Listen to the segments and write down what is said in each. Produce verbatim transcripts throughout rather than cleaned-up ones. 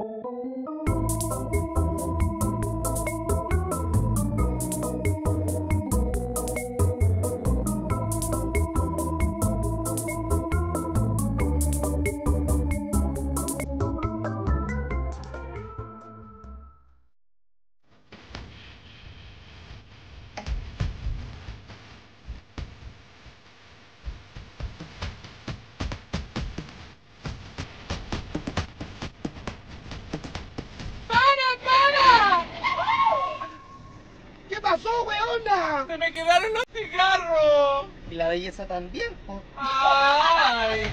¡Se me quedaron los cigarros! Y la belleza también, po. ¡Ay!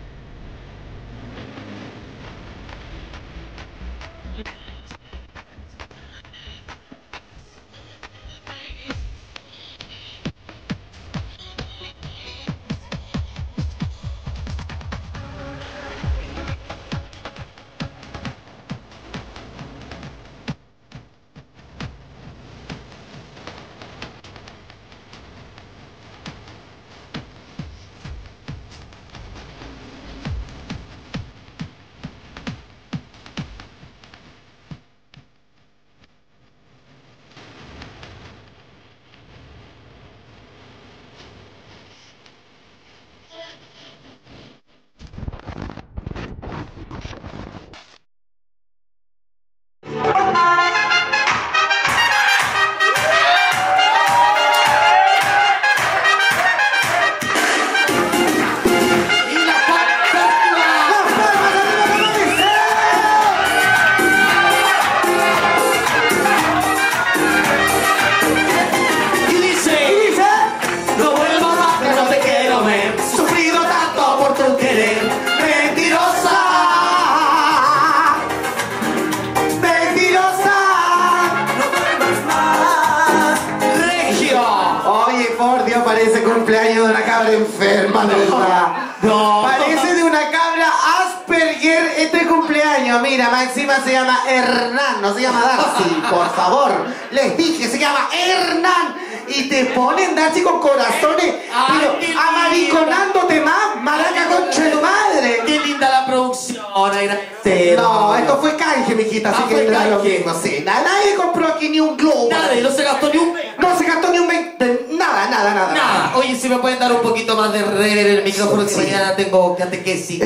Parece cumpleaños de una cabra enferma, de verdad. No. Parece de una cabra Asperger este cumpleaños. Mira, más encima se llama Hernán, no se llama Darcy, por favor. Les dije, se llama Hernán. Y te ponen Darcy con corazones, pero amariconándote más, maraca concha de tu madre. Qué linda la producción, agradecemos. No, esto fue canje, mijita, así Ah, que fue da lo canje. mismo, sí. Nadie compró aquí ni un globo. Nadie, no se gastó ni un... No se gastó ni un veinte, nada, nada, nada. Nada. Oye, si me pueden dar un poquito más de rever en el micrófono, Sí. que mañana tengo catequesis.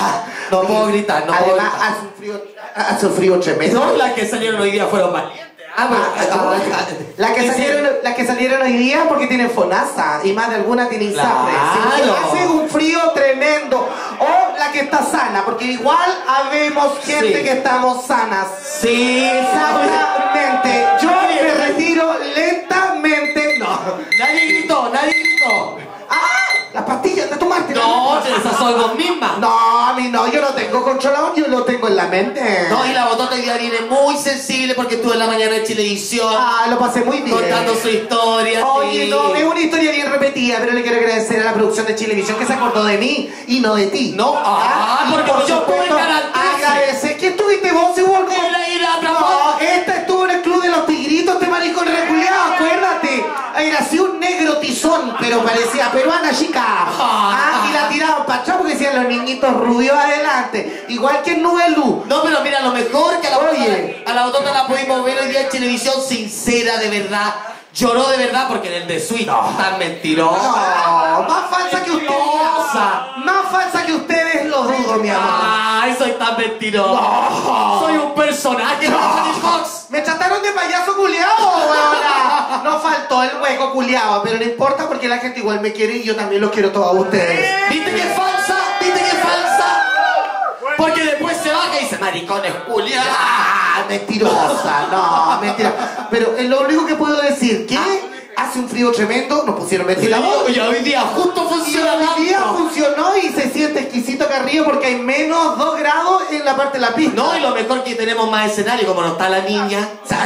No puedo gritar, no puedo Además, gritar. ha sufrido, ha sufrido tremendo. No, las que salieron hoy día fueron valientes. Ah, bueno, Ah, ah, la que salieron, la que salieron hoy día porque tienen FONASA y más de alguna tienen ISAPRE. Sí, Claro. hace un frío tremendo. O la que está sana, porque igual habemos gente Sí. que estamos sanas. Sí, Exactamente. Yo Nadie- me retiro lentamente. No. Nadie gritó, nadie gritó. ¡Ah! Las pastillas de tomarte. No, esas soy vos misma. No, a mí no, yo no tengo controlado, yo lo tengo en la mente. No, y la botota hoy día viene muy sensible porque estuvo en la mañana en Chilevisión Ah, lo pasé muy bien. contando su historia. Oye, sí. no, es una historia bien repetida, pero le quiero agradecer a la producción de Chilevisión que se acordó de mí y no de ti. No, ah, y porque por yo estuve en supuesto, Canal trece. agradecer. ¿Quién estuviste vos, igual? Era ir a otra No, parte. esta estuvo en el club de los tigritos, este maricón reculeado, acuérdate. Era así un negro tizón, pero parecía peruana chica. Ah, y la tiraban para atrás porque decían los niñitos rubios adelante. Igual que en Nubelú. No, pero mira, lo mejor que a la Oye. botota, a la botota la pudimos ver hoy día en Chilevisión sincera, de verdad. Lloró de verdad porque en el de Suite tan mentiroso. No, más falsa que ustedes. Más falsa que ustedes, lo dudo, mi amor. Ay, soy tan mentiroso. No. Soy un personaje de Anthony Fox. Me trataron de payaso culiao, weona. No faltó el hueco culiao, pero no importa porque la gente igual me quiere y yo también los quiero todos a ustedes. ¿Viste que es falsa? ¿Viste que es falsa? Porque después se baja y dice, maricones culiados. Ah, mentirosa, no, mentira. Pero es lo único que puedo decir, que hace un frío tremendo, nos pusieron ventilador. Y hoy día justo Y funciona hoy día tanto. funcionó y se siente exquisito acá arriba porque hay menos dos grados en la parte de la pista. No, y lo mejor que tenemos más escenario, como no está la niña.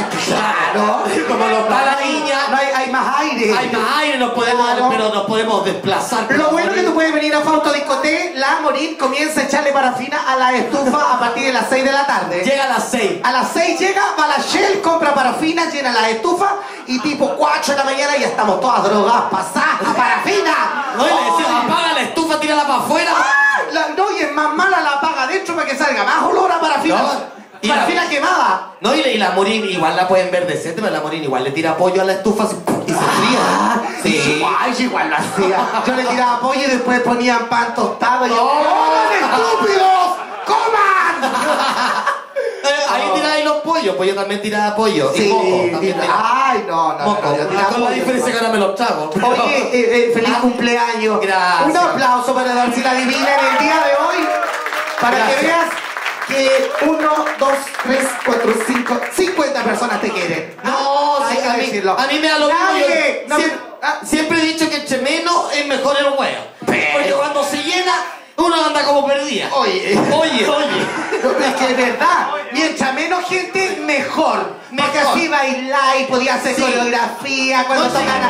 Claro. Como no está la niña. No hay, hay más aire. Hay más aire, nos podemos, Claro. pero nos podemos desplazar. Lo bueno es que tú puedes venir a Fausto Discoté, la Morín comienza a echarle parafina a la estufa a partir de las seis de la tarde. Llega a las seis. A las seis llega, va la Shell, compra parafina, llena la estufa y tipo cuatro de la mañana ya estamos todas drogadas, pasadas a parafina. No, y le decimos, apaga la estufa, tírala para afuera. ¡Ah! La- no, y es más mala la apaga adentro para que salga más olor a parafina. No. Y Para la- fin la quemaba. No, y la, y la Morín igual la pueden ver decente, pero la Morín igual le tira apoyo a la estufa así, y se Ah, fría. Sí. Ay, yo igual lo hacía. Yo le tiraba pollo y después ponían pan tostado y yo, No. ¡coman, estúpidos! ¡Coman! Eh, ahí tiráis los pollos, pues yo también tiraba pollo. Sí, y moco también y- tiraba. ay, no, no, Moco. no, yo tiraba Con la pollo, diferencia que no. ahora me los trago. Oye, eh, eh, feliz Ah, cumpleaños. gracias. Un aplauso para Darcy la Divina en el día de hoy. Para Gracias. que veas que uno, dos, tres, cuatro, cinco, cincuenta personas te quieren. No, Hay sí, que a, mí, decirlo. a mí me da lo mismo. Nadie, Yo no- siempre, ah, siempre he dicho que entre menos es mejor el huevo. Porque cuando se llena, uno anda como perdida. Oye, Oye, oye. es que es verdad. Mientras menos gente, mejor. Porque Mejor. así bailar y podía hacer Sí. coreografía cuando No, sí. tocara.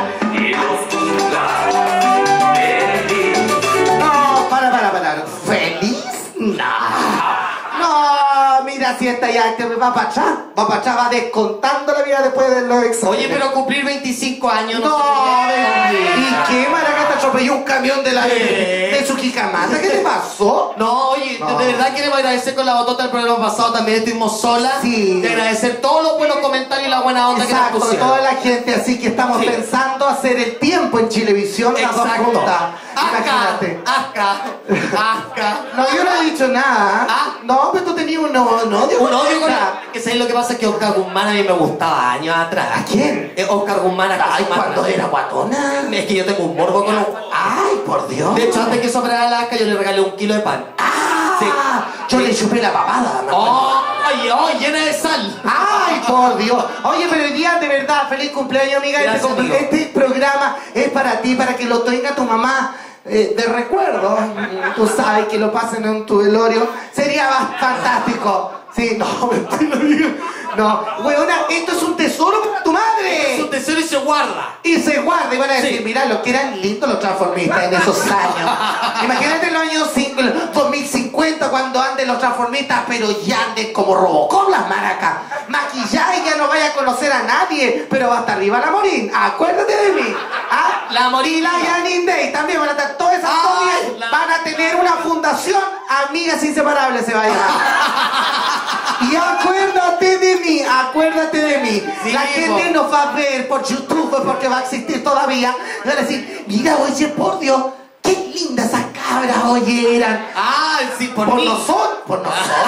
No, para, para, para. ¿Feliz? No. No, mira, si esta ya te va para atrás. Va para atrás, va descontando la vida después de los exámenes. Oye, pero cumplir veinticinco años no, No, se me llega. ¿y qué, Maraca? Te atropelló un camión de la ¿Qué? de su Jikamata. ¿Qué te pasó? No, oye, No. de verdad queremos agradecer con la botota del programa pasado, también estuvimos solas. Sí. De agradecer todos los buenos comentarios y la buena onda Exacto, que nos pusieron. toda la gente así que estamos Sí. pensando hacer el tiempo en Chilevisión las dos Exacto. juntas. Asca, Imagínate. asca, asca. No, yo no he dicho nada. Ah. No, pero tú tenías un, un odio. Un odio con ella. que sabes lo que pasa es que Oscar Guzmán a mí me gustaba años atrás. ¿A quién? Eh, Oscar Guzmán acá. Ay, cuando era guatona. Es que yo tengo un morbo con los... Ay, por Dios. De hecho, antes que sobrara la asca, yo le regalé un kilo de pan. Ah, Sí. yo le chupé la papada. me acuerdo. ¡Ay, ay, llena de sal! Ay, por Dios. Oye, pero hoy día de verdad, feliz cumpleaños, amiga. Este, Gracias, cumple- amigo. este programa es para ti, para que lo tenga tu mamá eh, de recuerdo. Tú sabes que lo pasen en tu velorio. Sería más fantástico. Sí, no, mentira, amiga. No, weona, esto es un tesoro para tu madre. Es un tesoro y se guarda. Y se guarda y van a decir, Sí. mira, lo que eran lindos los transformistas en esos años. Imagínate en los años cinco- dos mil cincuenta cuando anden los transformistas, pero ya anden como Robocop las maracas. Maquillaje, ya no vaya a conocer a nadie, pero va hasta arriba la Morín. Acuérdate de mí. ¿Ah? La Morín. Y la Janine Day también van a estar todas esas Ay, novias, la- van a tener una fundación, Amigas Inseparables se va a llamar. Y acuérdate de mí, acuérdate de mí. Sí, la po. gente nos va a ver por YouTube porque va a existir todavía. Y van a decir, mira, oye, por Dios, qué lindas esas cabras, oye, eran. Ah, sí, por, Por mí. nosotros, por nosotros.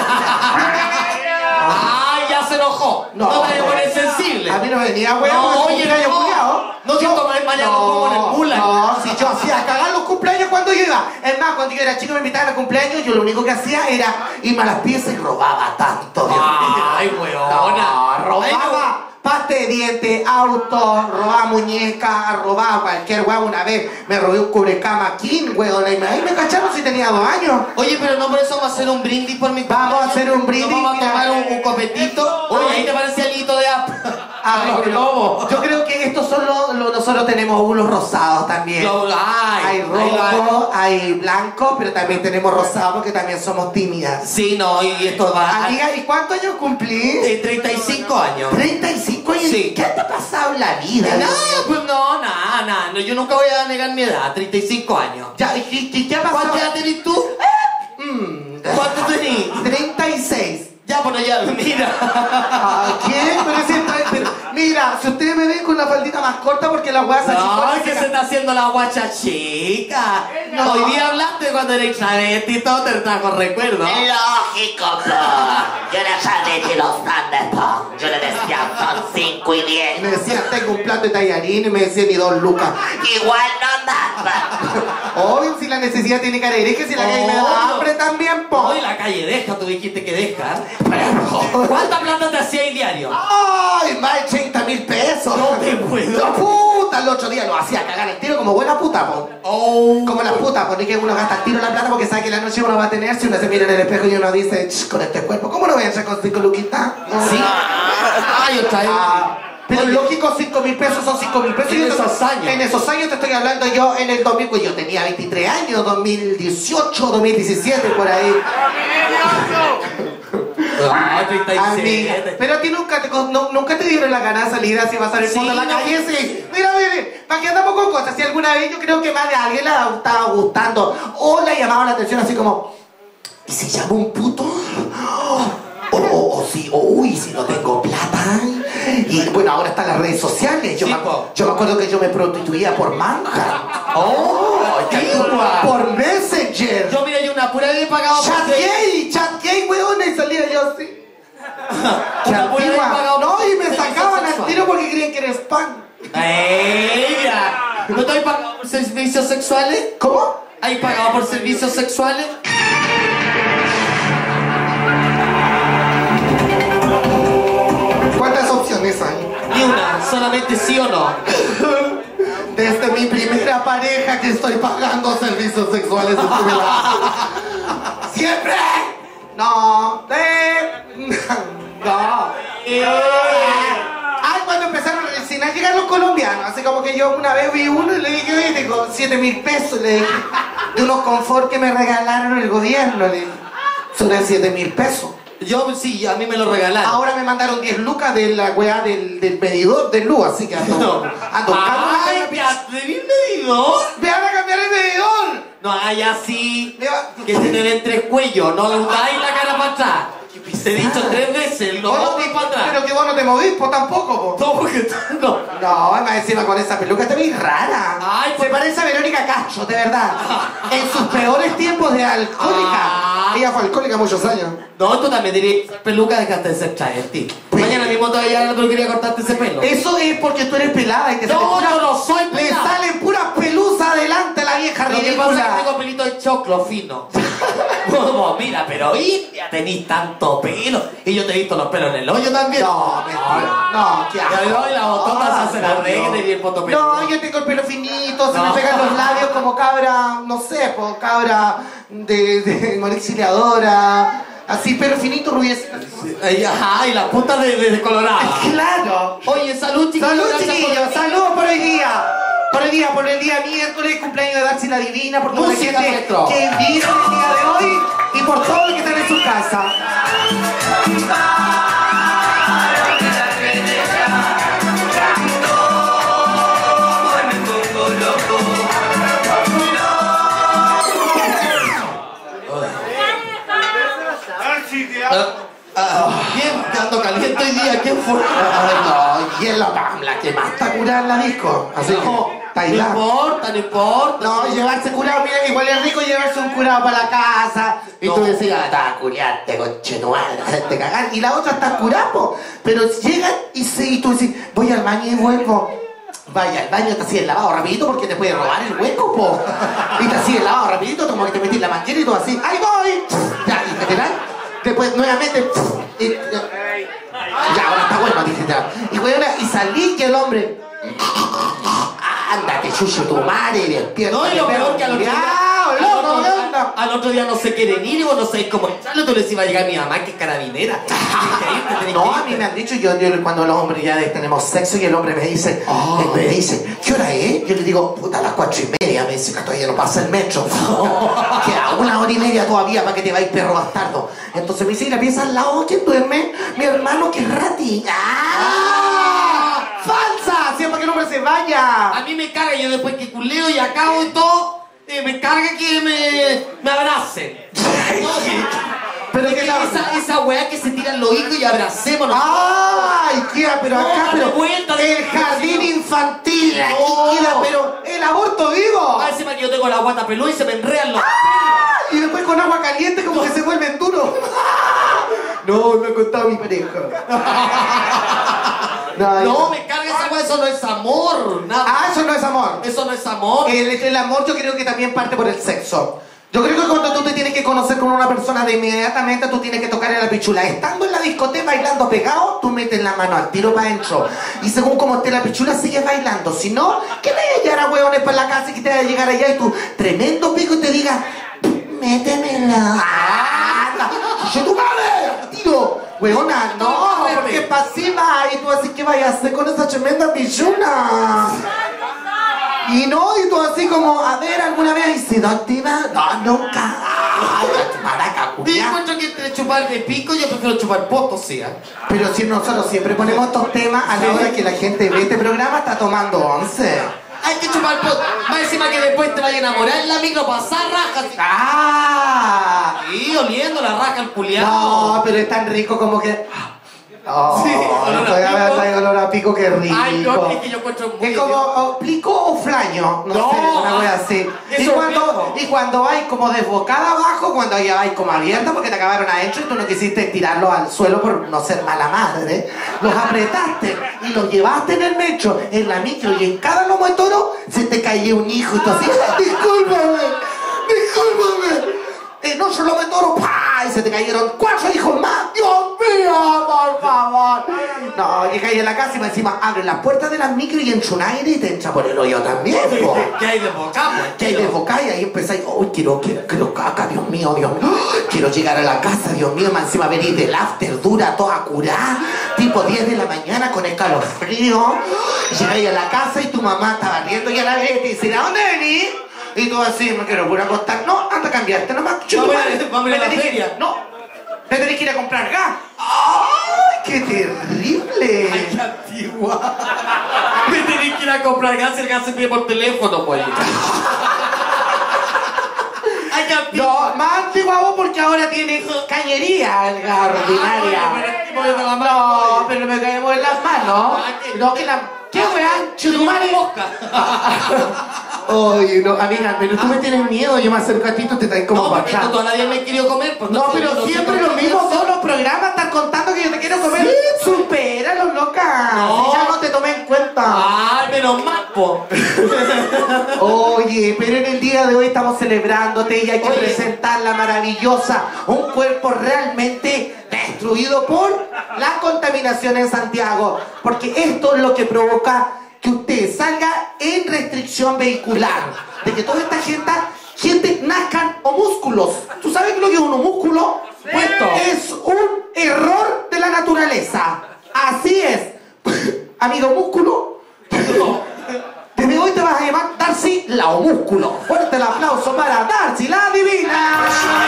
¡Ay, ya se enojó! No, No. te pones sensible. A mí no me venía, weón, No, porque oye, es cumpleaños no. culiao. No, si esto mañana lo pongo en el Mula. No, si yo hacía cagar los cumpleaños cuando yo iba. Es más, cuando yo era chico me invitaban a cumpleaños, yo lo único que hacía era irme a las piezas y robaba tanto, Dios mío. Ay, weona. No, robaba Ay, no. pasta de dientes, auto, robaba muñecas, robaba cualquier weón. Una vez me robé un cubrecama King, weón. Y me- ahí me cacharon si tenía dos años. Oye, pero no por eso vamos a hacer un brindis por mi Vamos a cumpleaños. hacer un brindis, Nos vamos a mira. tomar un, un copetito. Oye, ahí te parece el hito de app. Ah, Los no, globos. yo creo que estos son los, los- nosotros tenemos unos rosados también. Los- ay, Hay ahí va. rojo, hay blanco, pero también tenemos rosado porque también somos tímidas. Sí, no, y esto va a Amiga, ¿y cuántos años cumplí? de treinta y cinco años. treinta y cinco años. Sí. ¿Qué te ha pasado en la vida? Nada, Dios mío? pues no, nada, nada. No, yo nunca voy a negar mi edad, treinta y cinco años. Ya, ¿y, y- y qué ha pasado? ¿Cuánta edad tenés tú? Mm, ¿Cuánto tenés? treinta y seis. Ya, bueno, ya, mira. ¿A quién? Pero si está- pero- mira, si ustedes me ven con la faldita más corta porque la weá se No, es que se está haciendo la guacha chica. No. Hoy día hablaste cuando eres travesti y todo te trajo recuerdo. Lógico, po. Yo era travesti los Andes, po. Yo le decía son cinco y Y diez. me decían, tengo un plato de tallarín y me decían, ni dos lucas. Igual no daba. Hoy si la necesidad tiene que ir, que si la calle me da Oh. hambre también, po. Hoy la calle deja, tú dijiste que deja. ¿Cuánta plata te hacía el diario? ¡Ay, más de treinta mil pesos! No te puedo. ¡La puta! El otro día lo hacía cagar el tiro como buena puta, po. Oh. Como la puta, porque que uno gasta el tiro la plata porque sabe que la noche uno va a tener si uno se mira en el espejo y uno dice, "Ch, con este cuerpo, ¿cómo no voy a entrar con cinco luquitas? Sí. Ay, otra vez. Ah, pero Oye, lógico, cinco mil pesos son cinco mil pesos. En Yo te- esos años. En esos años te estoy hablando yo en el dos mil, pues yo tenía veintitrés años, dos mil dieciocho, dos mil diecisiete, por ahí. Ah, treinta y Amiga, siete. pero a ti nunca te, con- no- nunca te dieron la gana de salir así, vas a salir Sí, por la no. calle, sí. Mira, mire, ¿para qué andamos con cosas? Si alguna vez yo creo que más de alguien le ha estaba gustando o le llamaba la atención así como, ¿y si llamo un puto? O, o- o sí, uy, si no tengo plata. Y bueno, ahora están las redes sociales. Yo, Sí, me, po. yo me acuerdo que yo me prostituía por manga. ¡Oh! ¡Qué antigua! Por Messenger. Yo, mira, yo una pura vez he pagado Chat por... gay, chat gay, weón, y salía yo así. Qué Una pura vez he antigua. pagado No, por y me servicio sacaban al sexual. tiro porque creían que era spam. ¡Ey, mira! ¿No te has pagado por servicios sexuales? ¿Cómo? ¿Has pagado por servicios sexuales? ¿Cuántas opciones hay? Ni una, solamente sí o no. Desde mi primera pareja que estoy pagando servicios sexuales estuve la... ¡Siempre! No, de... No. Ay, cuando empezaron recién a llegar los colombianos, así como que yo una vez vi uno y le dije, oye, tengo siete mil pesos, le dije, de unos confort que me regalaron el gobierno, le dije, son siete mil pesos. Yo sí, a mí me lo regalaron. Ahora me mandaron diez lucas de la weá del, del medidor de luz, así que ando, ando ¡Ay, ya te vi medidor! ¡Me van a cambiar el medidor! No, hay así, Me va- que se te ven tres cuellos, no hundáis la cara para atrás. Te he dicho tres veces, lo Vos no dos te- para atrás. Pero que vos no te movís, pues tampoco, po. No, porque tú no. No, más encima con esa peluca te ves rara. Ay, Se pues- parece a Verónica Castro, de verdad. En sus peores tiempos de alcohólica. Ah. Ella fue alcohólica muchos años. No, tú también dirías, peluca, dejaste de ser travesti. Pues- Mañana mismo te voy a llevar a la peluquería a cortarte ese pelo. Eso es porque tú eres pelada y te No, sale pura- yo no soy Le pelada. salen puras pelusas adelante a la vieja Lo que ridícula. pasa es que tengo pelito de choclo fino. Como, mira, pero India tenís tanto pelo. Y yo te he visto los pelos en el hoyo también. No, mentira. No, qué asco. Ya doy la botota, Ah, se hace la no. regla y el foto pelo. No, yo tengo el pelo finito, se No. me pegan los labios como cabra, no sé, como cabra de, de monexiliadora, así, pelo finito, rubiecito. Ay, ajá, y las puntas de, de, de colorada. Claro. Oye, salud, chiquillos. Salud, gracias por chiquillos, venir. salud por hoy día. Por el día, por el día miércoles, cumpleaños de Darcy la Divina, por toda la Música, gente maestro. que vive el día de hoy y por todos los que están en su casa. ¿Quién? Te ando caliente hoy día, ¿quién fue? Ay, no, y es la Pamela que más está curada en la disco. Así No, que, está no ahí la- importa, no importa. No, llevarse curado, mira, igual es rico llevarse un curado para la casa. Y No. tú decías, está curarte, conchetual, hacerte cagar. Y la otra está curada, po. Pero llegan y, se, y tú dices, voy al baño y vuelvo. Vaya al baño, te hacías el lavado rapidito porque te puede robar el hueco, po. Y te hacías el lavado rapidito, como que te metís la manguera y tú así, ¡ahí voy! Ya, y te dan. Después nuevamente, y, ya, ahora está bueno, dije ya. Y, bueno, y salí que el hombre... Ándate, chucho, tu madre, despierta. No, y lo peor que al otro día, ¡Ya, al loco, otro qué día- onda! al otro día no se quieren ir y vos no sabés cómo echarlo. Tú les iba a llegar mi mamá, que es carabinera. Tenés que irte, tenés No, que a irte. mí me han dicho, yo, yo cuando los hombres ya tenemos sexo y el hombre me dice, Oh. él me dice, ¿qué hora es? Yo le digo, puta, a las cuatro y media. Me dice que todavía no pasa el metro. Queda una hora y media todavía para que te vayas, perro bastardo. Entonces me dice, ¿y la pieza al lado? ¿Quién duerme? Mi hermano, que es Rati. ¡Ah! ¡Falsa! Siempre que el hombre se vaya. A mí me carga, yo después que culeo y acabo y todo, eh, me carga que me, me abracen. Pero Es que que la... esa, esa weá que se tiran los hijos y abracémonos. ¡Ay! Queda, pero acá, No, pero dale vuelta, el dale jardín vuelta. infantil, aquí No. queda, pero el aborto vivo. Ah, encima que yo tengo la guata peluda y se me enredan los Y después con agua caliente como que se vuelven duros. No, me ha contado mi pareja. No, No, me carga esa weá, eso no es amor. Nada. Ah, eso no es amor. Eso no es amor. El, el amor yo creo que también parte por el sexo. Yo creo que cuando tú te tienes que conocer con una persona, de inmediatamente tú tienes que tocarle la pichula. Estando en la discoteca bailando pegado, tú metes la mano al tiro para adentro. Y según como esté la pichula, sigues bailando. Si no, que te vaya a llegar a hueones para la casa y que te vaya a llegar allá y tú, tremendo pico, y te diga, métemela. ¡Ah! ¡Yo tu madre! ¡Tiro! Hueona, no, porque es pasiva. Y tú así, ¿qué vayas a hacer con esa tremenda pichula? Y no, y tú así como, a ver, ¿alguna vez has sido activa? No, nunca. Ay, maraca, Yo culiá. encuentro que entre chupar de pico, yo prefiero chupar poto, sí. ¿eh? Pero si nosotros siempre ponemos estos temas a la hora que la gente ve este programa, está tomando once. Hay que chupar poto. Más encima que después te vaya a enamorar en la micro, pasar rajas. ¡Ah! Sí, oliendo la raja al culiado. No, pero es tan rico como que... Oh, Sí, olor a todavía pico. está el olor a pico, qué rico. Ay, no, es que yo encuentro muy Es como oh, pico o flaño, no, No, sé, una wea así. Y eso cuando, mismo. y cuando vais como desbocada abajo, cuando ya vais como abierta porque te acabaron adentro y tú no quisiste tirarlos al suelo por no ser mala madre, los apretaste y los llevaste en el metro, en la micro y en cada lomo de toro se te caía un hijo y tú así, discúlpame, discúlpame. Eh, no solo me toro, ¡pah! Y se te cayeron cuatro hijos más. ¡Dios mío, por favor! No, llegáis a la casa y encima abren las puertas de las micro y entra un aire y te entra por el hoyo también, po. ¿Qué hay de boca? Pues, Que ahí desbocáis y ahí empezáis, ¡uy, quiero, quiero, quiero caca, Dios mío, Dios mío! Quiero llegar a la casa, Dios mío, más encima venís del after, dura, toda curada, tipo diez de la mañana con escalofrío. Llegáis a la casa y tu mamá está barriendo y a la vez te dice, ¿a dónde venís? Y tú así, me quiero pura acostar. No, anda a cambiarte nomás. Vamos a ir- vamos a ir a la Me tenés que- feria. No, me tenés que ir a comprar gas. ¡Ay, qué terrible! Ay, qué antigua. Me tenés que ir a comprar gas, el gas se pide por teléfono, pues. Ay, qué antigua. No, más antigua vos porque ahora tiene cañería, la ordinaria. Ay, pero es tipo de la mamá. No, pero me caemos en las manos. No, que la... ¿Qué weá? Chutumare. Oye, no, amiga, pero tú me tienes miedo, yo me acerco a ti, tú te traes como No, para porque atrás. tú todavía me he querido comer. Pues No, sé, pero sé siempre por los qué mismos razón. son los programas, están contando que yo te quiero comer. Supéralo, loca. No. Si ya no te tomé en cuenta. Ay, menos mal, po. Oye, pero en el día de hoy estamos celebrándote y hay que Oye. presentar la maravillosa, un cuerpo realmente destruido por la contaminación en Santiago, porque esto es lo que provoca que usted salga en restricción vehicular, de que toda esta gente, gente nazcan homúsculos. ¿Tú sabes lo que es un homúsculo? Puesto. Es un error de la naturaleza. Así es. Amigo músculo. Desde hoy te vas a llamar Darcy la Homúsculo. Fuerte el aplauso para Darcy la Divina.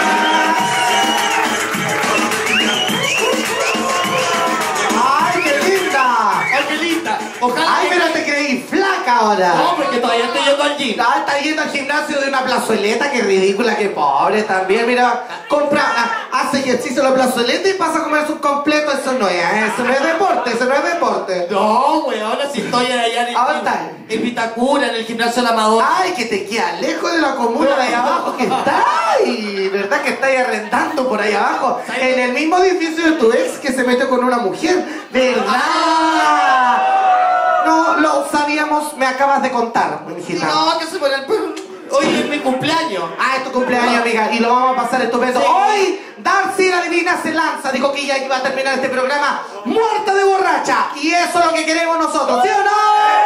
¡Ay, qué linda! Ay, qué linda. Ojalá ¡Ay, que- pero te creí flaca ahora! No, porque todavía estoy yendo al gym. Ah, está yendo al gimnasio de una plazoleta, qué ridícula, qué pobre también. Mira, compra, ah, hace ejercicio en la plazoleta y pasa a comer su completo. Eso no es, ¿eh? Eso no es deporte, eso no es deporte. No, güey, ahora sí estoy allá en, ¿A dónde estás? en Vitacura, en el gimnasio de la Madonna. Ay, que te queda lejos de la comuna de ahí abajo que está. Ay, ¿verdad que estáis arrendando por ahí abajo? En el mismo edificio de tu ex que se metió con una mujer. ¿Verdad? No, lo sabíamos, me acabas de contar, hijita. No, que se muera el perro. Hoy es mi cumpleaños. Ah, es tu cumpleaños, amiga, y lo vamos a pasar estupendo. Sí. Hoy, Darcy la Divina se lanza. Dijo que ella iba a terminar este programa muerta de borracha. Y eso es lo que queremos nosotros, ¿sí o no?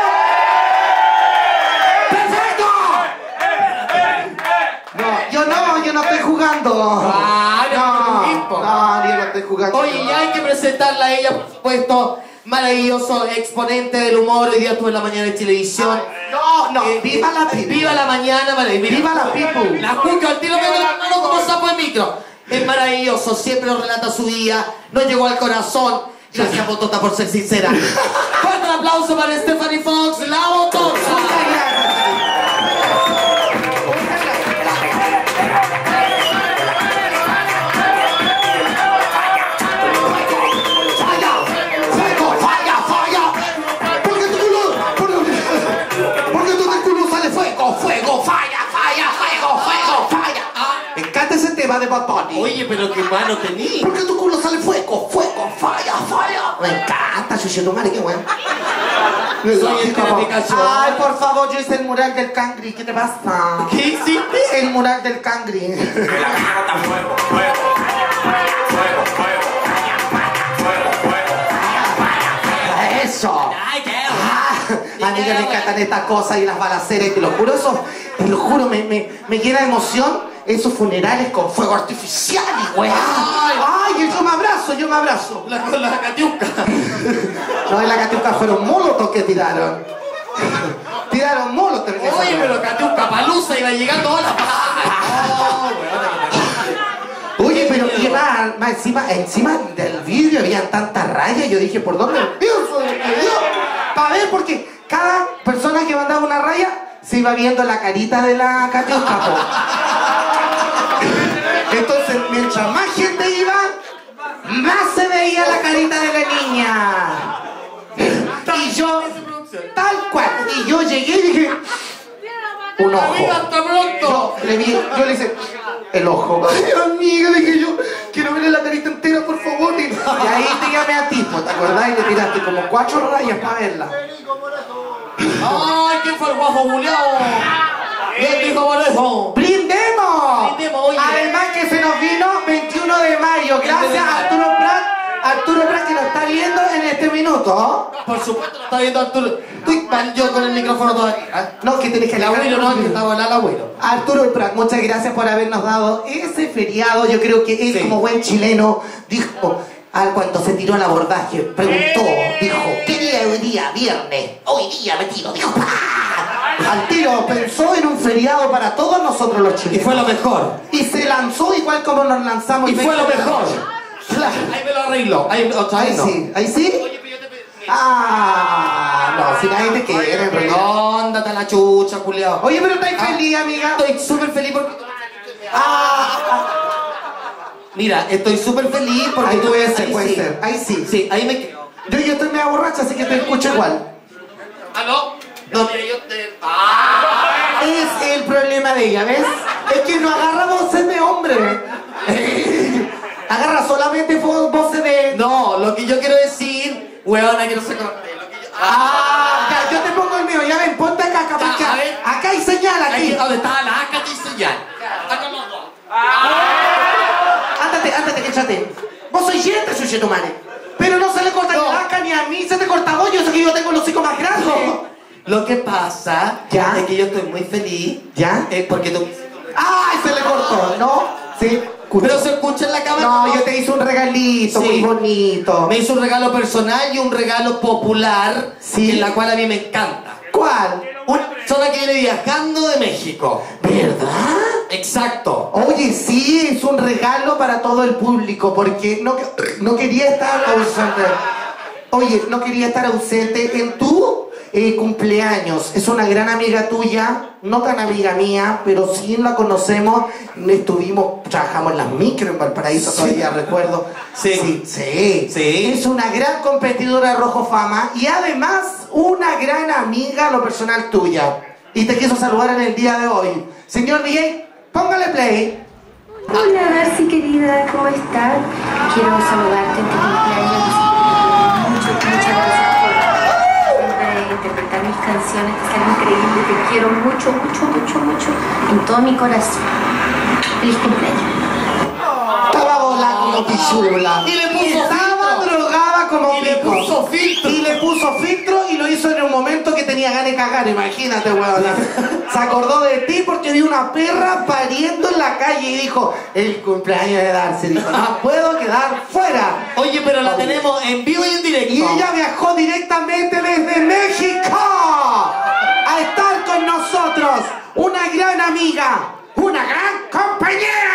¡Perfecto! No, yo no, yo no estoy jugando. Ah, no, no, equipo. no, yo no estoy jugando. Oye, ya hay que presentarla a ella, por supuesto. Maravilloso exponente del humor. Hoy día estuve en la mañana en televisión. No, no, Eh, viva la eh, people. Viva la mañana, vale, mira. Viva la people. La cuca, al tiro me lo como sapo de micro. Es maravilloso, siempre nos relata su día, nos llegó al corazón. Gracias, Botota, por ser sincera. Fuerte aplauso para Stephanie Fox, la Muchas Botota. gracias. ¡Falla! ¡Fuego! ¡Falla! ¡Falla! ¿Por qué tu culo? ¿Por qué, ¿por qué tu culo sale fuego? ¡Fuego! ¡Falla! ¡Falla! ¡Fuego! ¡Fuego! ¡Falla! Me encanta ese tema de Bad Bunny. Oye, pero qué mano tení. ¿Por qué tu culo sale fuego? ¡Fuego! ¡Falla! ¡Falla! Me encanta, Chuchetumare, qué bueno. Soy el Telepicación. Ay, por favor, yo hice el mural del Cangri. ¿Qué te pasa? ¿Qué hiciste? El mural del Cangri. Eso. Ay, qué. Ah, a mí me encantan estas cosas y las balaceras, y te lo juro, eso, te lo juro, me, me, me llena de emoción esos funerales con fuego artificial y weá. Ay, yo me abrazo, yo me abrazo. La, con la catiuca. No, en la catiuca fueron molotov que tiraron. Tiraron molotov. en esa Oye, weá. pero catiuca palusa iba a llegar toda la paz. Oye, pero y más, más encima, encima del vidrio habían tantas rayas. Yo dije, ¿por dónde empiezo? Para ver, porque cada persona que mandaba una raya se iba viendo la carita de la Catiusca, po. Entonces, mientras más gente iba, más se veía la carita de la niña. Y yo, tal cual, y yo llegué y dije, un ojo. ¡Hasta pronto! Yo le, vi, yo le hice, el ojo. Ay, amiga, dije yo, quiero verle la carita entera, por favor. Y, y ahí te llamé a ti, pues, ¿te acordás? Y le tiraste como cuatro rayas para verla. ¡Ay, quién fue el guapo buleado! ¿Quién dijo por eso? ¡Brindemos! Brindemos, oye. Además que se nos vino veintiuno de mayo. Gracias a Arturo Prat, Arturo Prat que nos está viendo en este minuto. Por supuesto, lo está viendo Arturo. Estoy mal yo con el micrófono todavía. No, que tenés que El abuelo no, que estaba al abuelo. Arturo Prat, muchas gracias por habernos dado ese feriado. Yo creo que él, Sí. como buen chileno, dijo, al cuando se tiró al abordaje, preguntó, dijo, ¿Qué día es hoy día? Viernes. Hoy día me tiro. Dijo, ¡pah! al tiro, pensó en un feriado para todos nosotros los Y chilenos. fue lo mejor. Y se lanzó igual como nos lanzamos. Y fue lo mejor. Claro. Ahí me lo arreglo. Ahí, otra Ahí vez no. sí, ahí sí. Oye, pero yo te pedí. Ah, no, si nadie te quiere, en realidad. No, ándate a la chucha, culiao. Oye, pero estáis Ah, feliz, amiga. Estoy súper feliz porque... Ah, Mira, estoy súper feliz porque ahí tú puede ves, ser, ahí puede sí. ser. Ahí sí. Sí, ahí me quedo. Yo, yo estoy media borracha, así que te escucho igual. ¿Aló? No. Mira, yo te... ¡Ah! Es el problema de ella, ¿ves? Es que no agarra voces de hombre. Agarra solamente vo- voces de... No, lo que yo quiero decir, weona, que no se corte. Lo que yo... Ah, ya, yo te pongo el mío. Ya ven, ponte acá, acá, Ya, acá. a ver. Acá hay señal, Ahí, aquí. ¿dónde está la acá? Te hice ya. Acá los dos. Ándate, ándate, échate. Vos sois gente, suyo tu madre. Pero no se le corta No. ni a acá ni a mí, se te corta a vos. Yo sé que yo tengo los hocico más grandes. Lo que pasa Ya. es que yo estoy muy feliz. ¿Ya? Es porque tú... ¡Ay, se le cortó! ¿No? Sí. escucho. Pero se escucha en la cámara. No, yo te hice un regalito Sí. muy bonito. Me hizo un regalo personal y un regalo popular, Sí. en la cual a mí me encanta. ¿Cuál? Una persona que viene viajando de México. ¿Verdad? Exacto. Oye, sí, es un regalo para todo el público, porque no, no quería estar ausente. Oye, no quería estar ausente en tu eh, cumpleaños. Es una gran amiga tuya, no tan amiga mía, pero sí la conocemos. Estuvimos, trabajamos en las micro en Valparaíso, Sí. todavía recuerdo. Sí. sí. Sí. Sí. Es una gran competidora de Rojo Fama y además una gran amiga, a lo personal tuya. Y te quiso saludar en el día de hoy. Señor D J, póngale play. Hola Darcy querida, ¿cómo estás? Quiero saludarte en tu cumpleaños. Mucho, muchas gracias por siempre interpretar mis canciones, que sean increíbles. Te quiero mucho, mucho, mucho, mucho en todo mi corazón. Feliz cumpleaños. Estaba volada como pichula. Y le puso Estaba filtro. drogada como Y le pico. puso filtro. Y le puso filtro y lo hizo en un momento que tenía ganas de cagar. Imagínate, weón. Se acordó de ti porque vio una perra pariendo en la calle y dijo, el cumpleaños de Darcy. Dijo, no puedo quedar fuera. Oye, pero la tenemos en vivo y en directo. Y ella viajó directamente desde México a estar con nosotros. Una gran amiga, una gran compañera.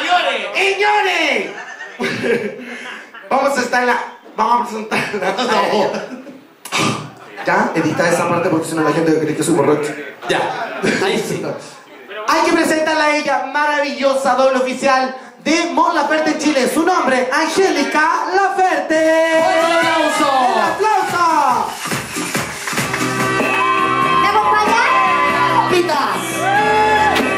Señores. ¡Señores! Vamos a estar en la... Vamos a presentarla. No. Ya, edita esa parte porque si no la gente cree que soy borracho. Ya. Ahí sí. Hay que presentarla a ella, maravillosa doble oficial de Mon Laferte en Chile. Su nombre, Angélica Laferte. ¡Un aplauso! ¡Un aplauso! ¿Me acompañan? ¡Pitas!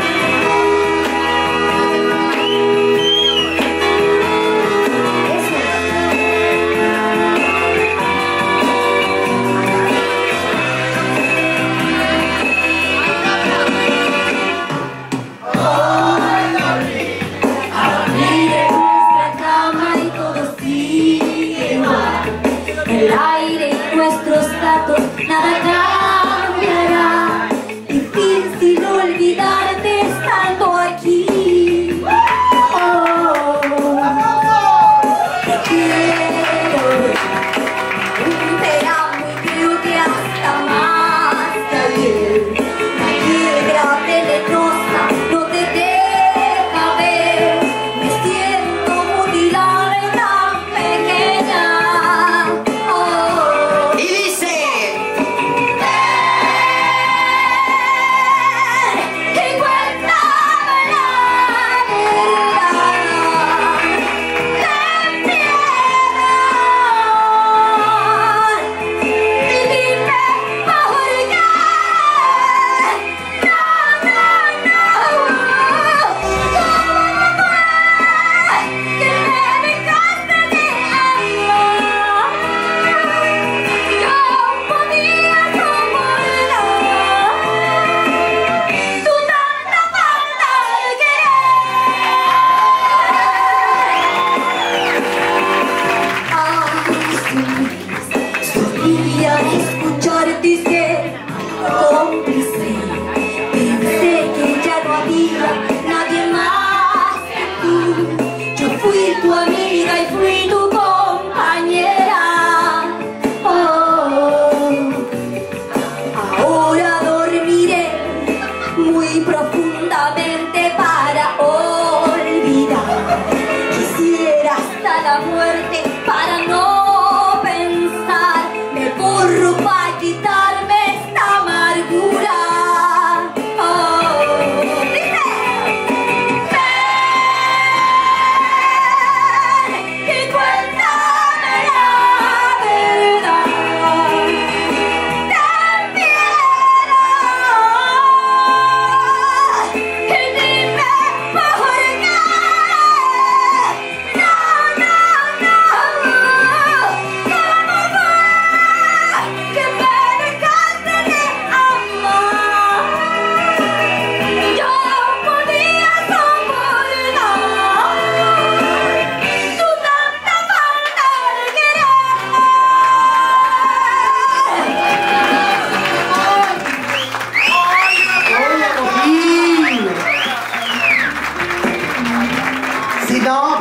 Nuestra cama y todo sigue igual. El aire y nuestros platos, nada cambiará. Difícil olvidarte estando aquí. Oh, te quiero, te amo y creo que hasta más que ayer. La piedra venenosa no te deja ver. Me siento mutilada y tan pequeña. Oh,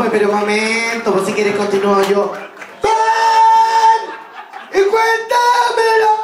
pero un momento, pues si quieres continúo yo. ¡Ven! ¡Y cuéntamelo!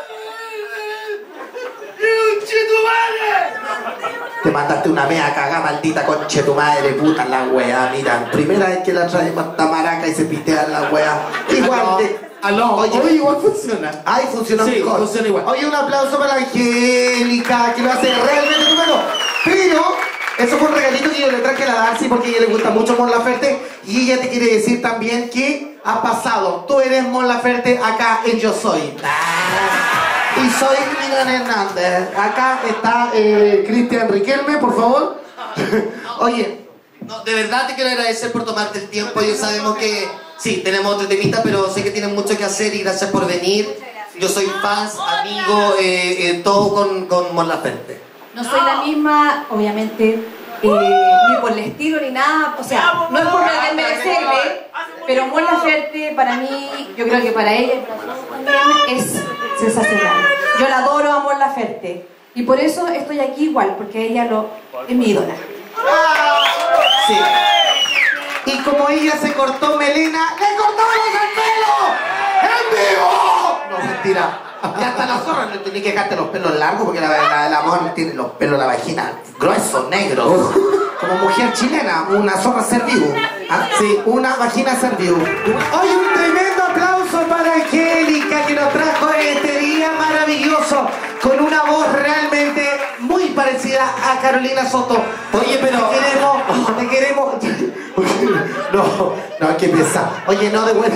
Te mandaste una mea cagada, maldita conche tu madre, puta la wea. Mira, primera vez que la traemos esta maraca y se pitean la wea. Igual Aló, de... aló, Oye, oye, igual funciona. Ay, funcionó Sí, mejor. funciona igual. Oye, un aplauso para Angélica, que lo hace realmente estupendo. Pero, eso fue un regalito que yo le traje a la Darcy porque a ella le gusta mucho Mon Laferte. Y ella te quiere decir también que ha pasado. Tú eres Mon Laferte acá en Yo Soy. Y soy Miriam Hernández. Acá está eh, Cristian Riquelme, por favor. Oye. No, de verdad te quiero agradecer por tomarte el tiempo. Yo sabemos que sí, tenemos otro temita, pero sé que tienen mucho que hacer y gracias por venir. Yo soy fans, amigo, eh, eh, todo con, con Mon Laferte. No soy la misma, obviamente, eh, ni por el estilo ni nada. O sea, no es por desmerecerle, pero Mon Laferte para mí, yo creo que para ella y para todos también es sensacional. Yo la adoro a Mon Laferte y por eso estoy aquí igual, porque ella lo, es mi ídola. Sí. Y como ella se cortó melena, ¡le cortamos el pelo! ¡En vivo! No, mentira. Ya hasta la zorra no tenía que dejarte los pelos largos porque la, la, la mujer tiene los pelos, la vagina gruesos, negros. Como mujer chilena, una zorra ser vivo. Ah, sí, una vagina ser vivo. Oye, un tremendo aplauso para Angélica que nos trajo este día maravilloso con una voz realmente muy parecida a Carolina Soto. Oye, pero te queremos, te queremos. No, no, qué pesa. Oye, no de vuelta.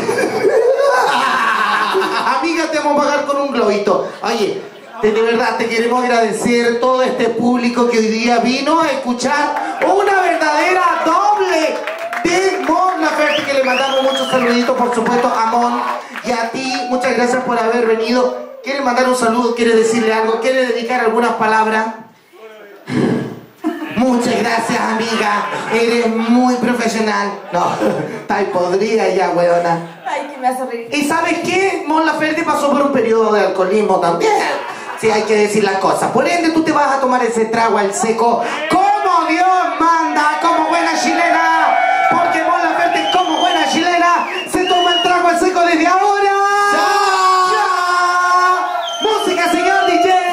Amiga, te vamos a pagar con un globito. Oye, de, de verdad te queremos agradecer todo este público que hoy día vino a escuchar una verdadera doble de Mon Laferte, que le mandamos muchos saluditos, por supuesto, a Mon y a ti. Muchas gracias por haber venido. ¿Quiere mandar un saludo? ¿Quiere decirle algo? ¿Quiere dedicar algunas palabras? Muchas gracias, amiga. Eres muy profesional. No, está ahí podrida ya, weona. Ay, que me hace reír. ¿Y sabes qué? Mon Laferte pasó por un periodo de alcoholismo también. Sí, hay que decir las cosas. Por ende, tú te vas a tomar ese trago al seco como Dios manda, como buena chilena. Porque Mon Laferte, como buena chilena, se toma el trago al seco desde ahora. ¡Ya! ¡Ya! ¡Música, señor D J!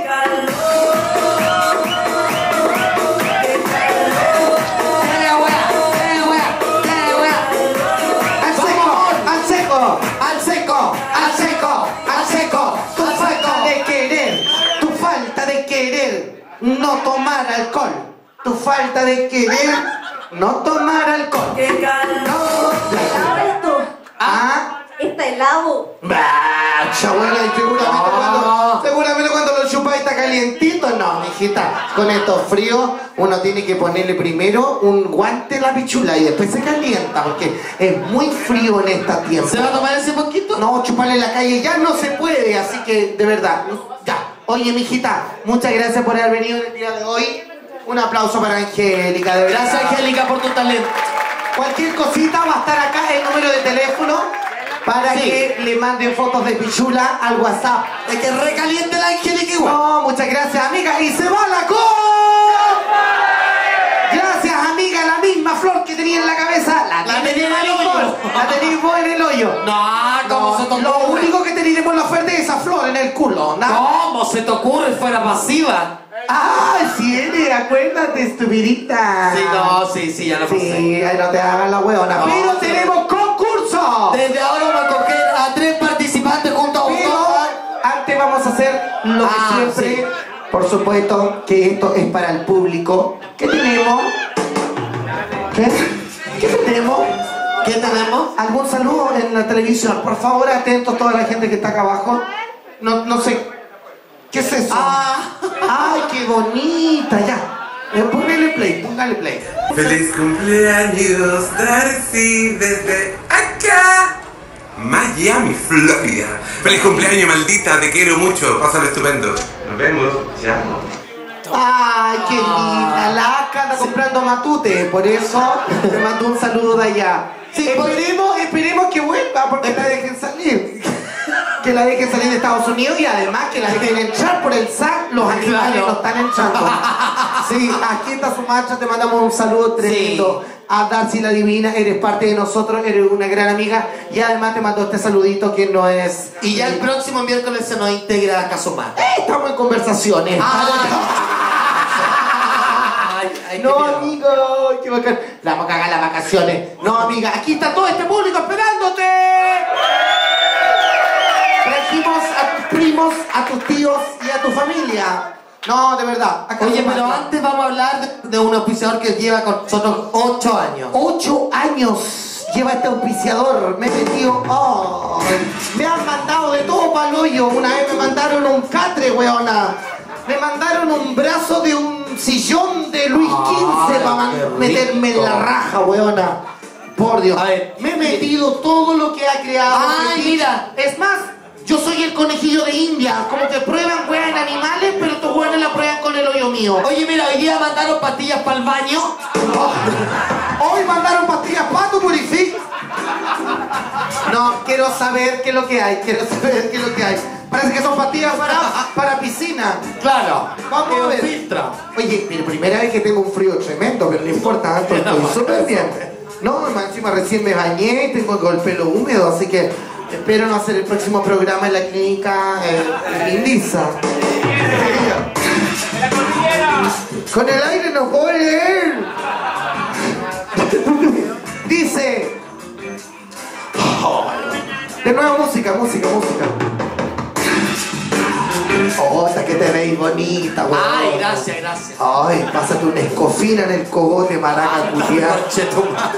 ¡Al seco! ¡Al seco! ¡Al seco! ¡Al seco! ¡Al seco! Tu falta de querer, tu falta de querer no tomar alcohol, tu falta de querer no tomar alcohol. ¡Qué calor! esto! ¿Ah? Está helado. Bacha, bueno, y seguramente, No. cuando, seguramente cuando lo chupáis está calientito. No, mijita, con estos fríos uno tiene que ponerle primero un guante en la pichula y después se calienta porque es muy frío en esta tiempo. ¿Se va a tomar ese poquito? No, chuparle en la calle ya no se puede, así que de verdad, ya. Oye, mijita, muchas gracias por haber venido el día de hoy. Un aplauso para Angélica, de verdad. Gracias, Angélica, por tu talento. Cualquier cosita va a estar acá el número de teléfono para Sí. que le manden fotos de pichula al WhatsApp. Es que recaliente la Angélica igual. No, muchas gracias, amiga. Y se va la co. Gracias, amiga. La misma flor que tenía en la cabeza. La, La tiene tenía en el vos. hoyo. La tenéis vos en el hoyo. No, ¿cómo se te ocurre? Lo único que tenemos la oferta es esa flor en el culo. ¿No? ¿Cómo se te ocurre? Fuera pasiva. Ah, sí, eres, acuérdate, estupidita. Sí, no, sí, sí, ya lo pasé. Sí, ay, no te hagas la huevona. No, Pero sí. tenemos concurso. Desde ahora vamos a coger a tres participantes junto a un Pero dos. antes vamos a hacer lo que Ah, siempre. sí. Por supuesto que esto es para el público. ¿Qué tenemos? ¿Qué? ¿Qué tenemos? ¿Qué tenemos? ¿Algún saludo en la televisión? Por favor, atentos toda la gente que está acá abajo. No, no sé. ¿Qué es eso? Ah. ¡Ay, qué bonita! Ya. Eh, Póngale play, póngale play. Feliz cumpleaños, Darcy, desde acá, Miami, Florida. Feliz cumpleaños, maldita, te quiero mucho, pásalo estupendo. Nos vemos, chao. ¡Ay, qué linda! La Aca anda comprando matute, por eso te mando un saludo de allá. Sí, esperemos, esperemos que vuelva, porque la dejen salir. Que la dejen salir de Estados Unidos y además que la dejen entrar por el S A C. Los animales Claro. no están entrando. Sí, aquí está Sumacha, te mandamos un saludo tremendo. Sí. A Darcy la Divina, eres parte de nosotros, eres una gran amiga. Y además te mando este saludito que no es... Y ya el próximo miércoles se nos integra a Casomata. Eh, Estamos en conversaciones. Ay, ay, No, qué miedo. amigo, qué bacán. La vamos a cagar las vacaciones. No, amiga, aquí está todo este público esperándote. Trajimos a tus primos, a tus tíos y a tu familia. No, de verdad. acá Oye, no pero pasa. antes vamos a hablar de, de un auspiciador que lleva con nosotros ocho años. Ocho años lleva este auspiciador. Me he metido. Oh, me han mandado de todo pa'l hoyo. Una vez me mandaron un catre, weona. Me mandaron un brazo de un sillón de Luis quince para qué meterme en rico. la raja, weona. Por Dios. A ver. Me he metido todo lo que ha creado. Ay, Petit. mira. Es más, yo soy el conejillo de India. Como que prueban weas en animales, pero estos weones la prueban con el hoyo mío. Oye, mira, hoy día mandaron pastillas para el baño. Hoy mandaron pastillas pato purific. No, quiero saber qué es lo que hay. Quiero saber qué es lo que hay. Parece que son pastillas para, para piscina. Claro. Vamos a ver. Filtra. Oye, mi primera vez que tengo un frío tremendo, pero no importa, estoy estoy súper bien. No, más encima recién me bañé y tengo el pelo húmedo, así que espero no hacer el próximo programa en la clínica eh, Lindisa. Con el aire no puedo leer. Dice. De nuevo música, música, música. Oh, hasta que te veis bonita, weón. Ay, gracias, gracias. Ay, pásate una escofina en el cogote, maraca, culiá. Conche tu madre.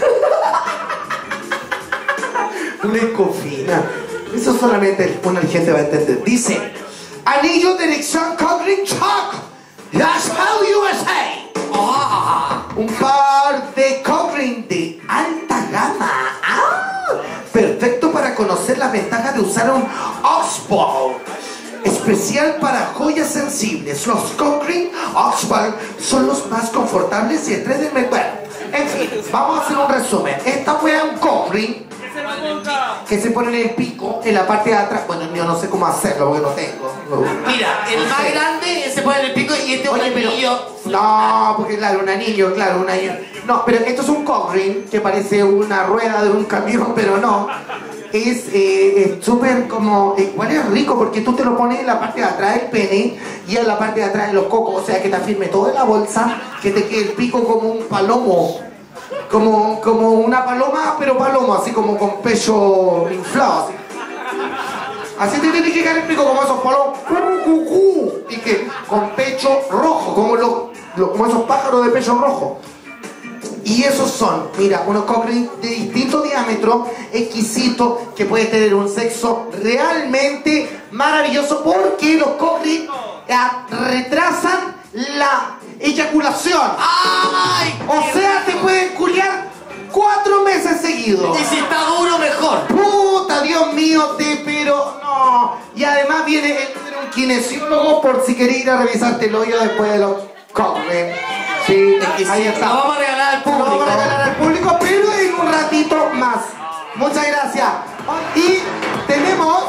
Una escofina. Eso solamente una gente va a entender. Dice, anillo de erección Cochrane Chuck. That's how U S A. Ah, Un par de Cochrane de alta gama. Ah, perfecto para conocer las ventajas de usar un Oxbow. Especial para joyas sensibles. Los Cochrane Oxbow son los más confortables y estrés del mercado. En fin, vamos a hacer un resumen. Esta fue un Cochrane que se pone en el pico, en la parte de atrás. Bueno, yo no sé cómo hacerlo porque no tengo. mira, el No más sé. grande se pone en el pico y este es un Oye, pero- anillo. No, porque claro, un anillo, claro, un anillo. No, pero esto es un Cochrane que parece una rueda de un camión, pero no. Es eh, es súper como. Igual es rico porque tú te lo pones en la parte de atrás del pene y en la parte de atrás de los cocos, o sea que te afirme todo en la bolsa, que te quede el pico como un palomo. Como, como una paloma, pero palomo, así como con pecho inflado. Así, así te tiene que quedar el pico como esos palomos. cu, cu, cu, Y que con pecho rojo, como, los, los- como esos pájaros de pecho rojo. Y esos son, mira, unos Cochrane de distinto diámetro, exquisito, que puede tener un sexo realmente maravilloso porque los Cochrane ah, retrasan la eyaculación. ¡Ay! O sea, te pueden culiar cuatro meses seguidos. Y si está duro, mejor. Puta, Dios mío, te pero no. Y además viene el un kinesiólogo por si querés ir a revisarte el hoyo después de los Cochrane. Sí, ahí está. Lo vamos a regalar al Lo público. vamos a regalar al público, pero en un ratito más. Muchas gracias. Y tenemos...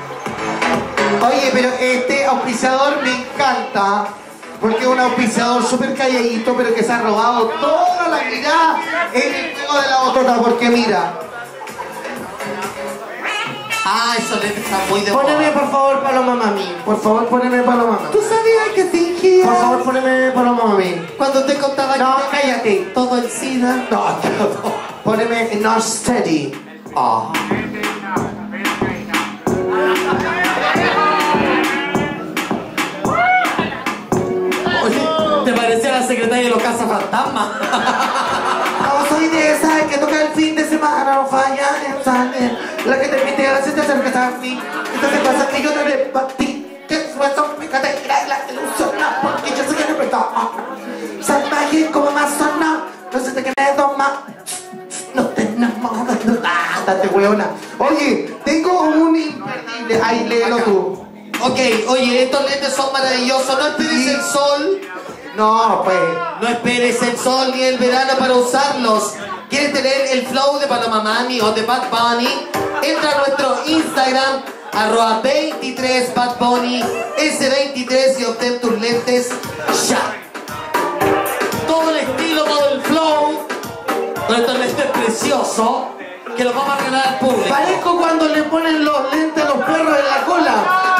Oye, pero este auspiciador me encanta. Porque es un auspiciador súper calladito, pero que se ha robado toda la mirada en el juego de la botota. Porque mira, Ah, esos lentes están muy de poneme moda. por favor Paloma Mami. Por favor, poneme Paloma Mami. ¿Tú sabías que fingías? Por favor, poneme Paloma Mami. Cuando te contaba No, que cállate. todo el SIDA. No, no. Poneme Not Steady. Ah. Oye, ¿te parecía la secretaria de los cazafantasmas? No soy de esa que toca el fin de semana, no falla, no sale. La que te invite a la cita cerca a mí. Entonces pasa que yo te repartí. Que suelto mi cadera y la ilusiona. Porque yo soy el repertor. Salvaje como Amazona. No sé de qué me toma. No te enamoras. Ah, date hueona. Oye, tengo un imperdible. Ahí, léelo tú. Ok, oye, estos lentes son maravillosos. No esperes Sí. el sol. No, pues. No esperes el sol ni el verano para usarlos. ¿Quieres tener el flow de Paloma Mami o de Bad Bunny? Entra a nuestro Instagram, arroba veintitrés Bad Bunny, ese veintitrés y obtén tus lentes ya. con estos lentes preciosos que los vamos a regalar al público. Parezco cuando le ponen los lentes a los perros en la cola.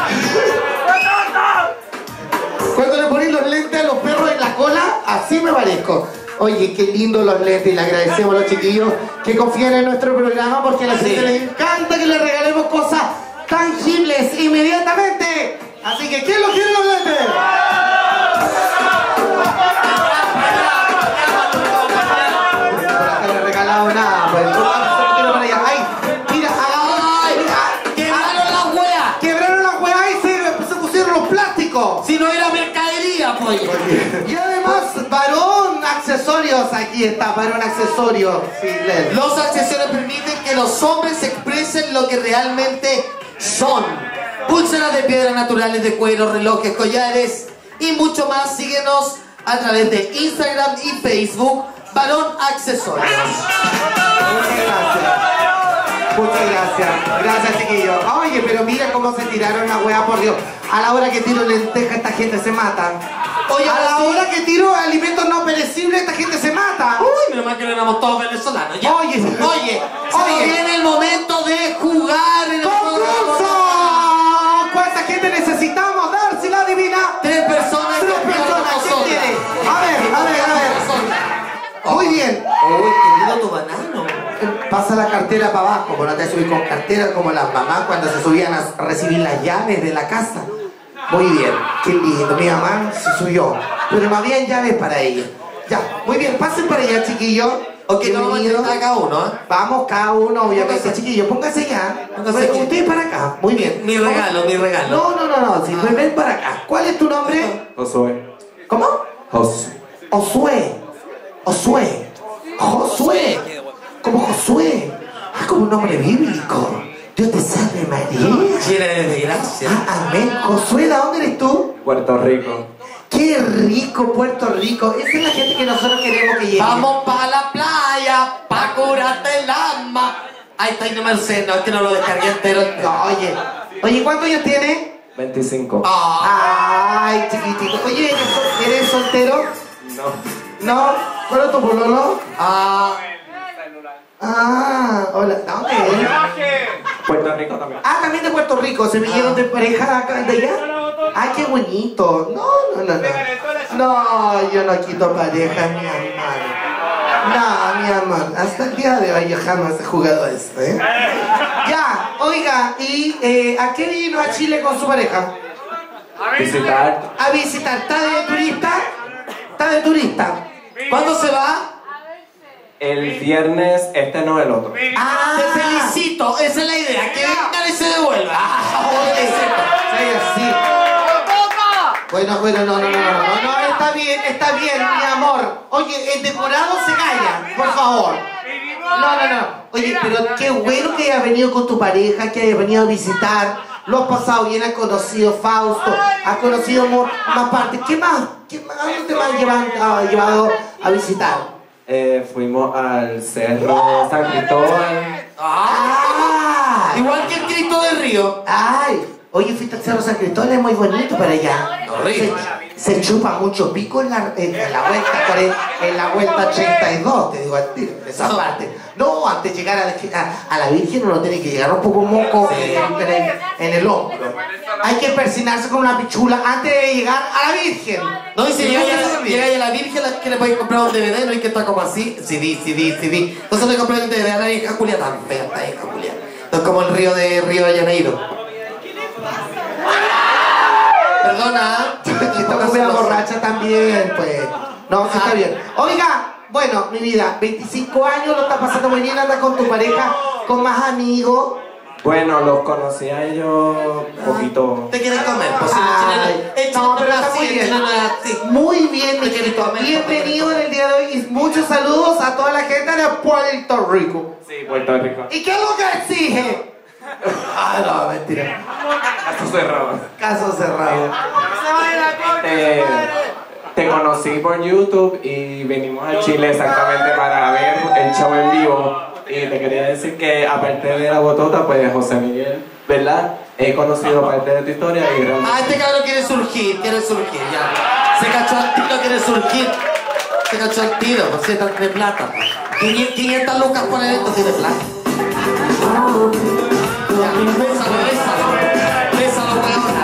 Cuando le ponen los lentes a los perros en la cola, así me parezco. Oye, qué lindo los lentes y le agradecemos a los chiquillos que confían en nuestro programa porque a la gente les encanta que les regalemos cosas tangibles inmediatamente. Así que, ¿quién los quiere los lentes? No le he regalado nada, pues. Ay, mira, ay, mira, ¡Quebraron las weas! quebraron las weas y se, se pusieron los plásticos. Si no era mercadería, pues. Y además, varón accesorios, aquí está, varón accesorios. Sí, Len. Los accesorios permiten que los hombres expresen lo que realmente son. Pulseras de piedra naturales de cuero, relojes, collares y mucho más. Síguenos a través de Instagram y Facebook, Varón Accesorios. Muchas gracias. Muchas gracias. Gracias, chiquillos. Oye, pero mira cómo se tiraron la wea, por Dios. A la hora que tiro lenteja, esta gente se mata. Oye, a la hora que tiro alimentos no perecibles, esta gente se mata. Uy, menos mal que no éramos todos venezolanos. ¿Ya? Oye, oye, oye. se viene el momento de jugar en el ¡Concurso! ¿Cuánta gente necesitamos? Dar si la adivina. Tres personas. Tres personas. ¿Quién tiene? A ver, a ver, a ver. Muy bien. Uy, querido tu banano. Pasa la cartera para abajo, pero no te subís con cartera como las mamás cuando se subían a recibir las llaves de la casa. Muy bien, qué lindo, mi mamá se subió, pero no habían llaves para ella. Ya, muy bien, pasen para allá, chiquillos. Ok, no vamos a intentar cada uno, ¿eh? Vamos, cada uno, obviamente, chiquillos, pónganse ya. Póngase aquí. Ustedes para acá, muy bien. Mi regalo, mi regalo. No, no, no, no, si Ah. ven para acá. ¿Cuál es tu nombre? Josué. ¿Cómo? Josué. Josué. Josué. Josué. Como Josué. Ah, como un nombre bíblico. Dios te salve, María. Llena de desgracia. Ah, amén. Josué, ¿de dónde eres tú? Puerto Rico. Qué rico, Puerto Rico. Esa es la gente que nosotros queremos que llegue. Vamos pa' la playa, pa' curarte el alma. Ahí está, y no me sé, no, es que no lo descargué entero. No, oye. Oye, ¿cuántos años tiene? veinticinco. Ah, Ay, chiquitito. Oye, ¿eres, sol- ¿eres soltero? No. ¿No? ¿Cuál es tu pololo? ah, Ah, hola. ¿Dónde eres? Puerto Rico también. Ah, también de Puerto Rico. ¿Se vinieron de pareja acá de allá? Ay, qué bonito. No, no, no, no. No, yo no quito pareja, mi amor. No, mi amor. Hasta el día de hoy yo jamás he jugado esto, ¿eh? Ya, oiga, ¿y eh, a qué vino a Chile con su pareja? Visitar. A visitar. ¿Está de turista? ¿Está de turista? ¿cuándo se va? El viernes, este no el otro. Ah, Te felicito, esa es la idea, que vengan y se devuelva. Ah, Oye, sí, sí. Bueno, bueno, no, no, no, no, no, no, está bien, está bien, mi amor. Oye, el decorado se calla, por favor. No, no, no. Oye, pero qué bueno que hayas venido con tu pareja, que hayas venido a visitar. Lo has pasado bien, has conocido Fausto, has conocido mo- más partes. ¿Qué más? ¿Qué más? ¿A dónde te me has llevado, ah, llevado a visitar? Eh, fuimos al cerro San Cristóbal. Ah, Igual que el Cristo del Río. ay, oye, fuiste al Cerro San Cristóbal, es muy bonito para allá. Horrible. Se, se chupa mucho pico en la, en la vuelta cuarenta, en la vuelta ochenta y dos, te digo a ti, esa No. parte. No, antes de llegar a, a, a la Virgen uno tiene que llegar un poco moco en, en el, en el hombro. Hay que persinarse con una pichula antes de llegar a la Virgen. No, y si Sí, llega eso ya, también. llega ya la Virgen, la que le podéis comprar un D V D, no hay que estar como así, C D, C D, C D. Entonces le compré un D V D a la vieja Julia, tan fea esta vieja Julia. No es como el río de Río de Janeiro. Perdona. Esta mujer borracha también, pues. No, sí está bien. Oiga, bueno, mi vida, veinticinco años, lo está pasando muy bien, anda con tu pareja, con más amigos. Bueno, los conocí a ellos un poquito. ¿Te quieres comer? Pues si Ay, el chileno- no, pero el está chileno muy es así, el bien. chileno es así. Muy bien, mi Te quieres querido. comer, Bienvenido en el día de hoy y muchos saludos a toda la gente de Puerto Rico. Sí, Puerto Rico. ¿Y qué es lo que exige? Ah, no, mentira. Caso cerrado. Caso cerrado. Te, te conocí por YouTube y venimos a Chile exactamente para ver el show en vivo. Y te quería decir que aparte de la botota, pues José Miguel, ¿verdad? He conocido parte de tu historia y realmente... Ah, este cabrón quiere surgir, quiere surgir, ya. Se cachó al tiro, quiere surgir. Se cachó al tiro, pues se de plata. quinientas lucas por evento tiene plan. Ya, bésalo, bésalo. Bésalo, weona.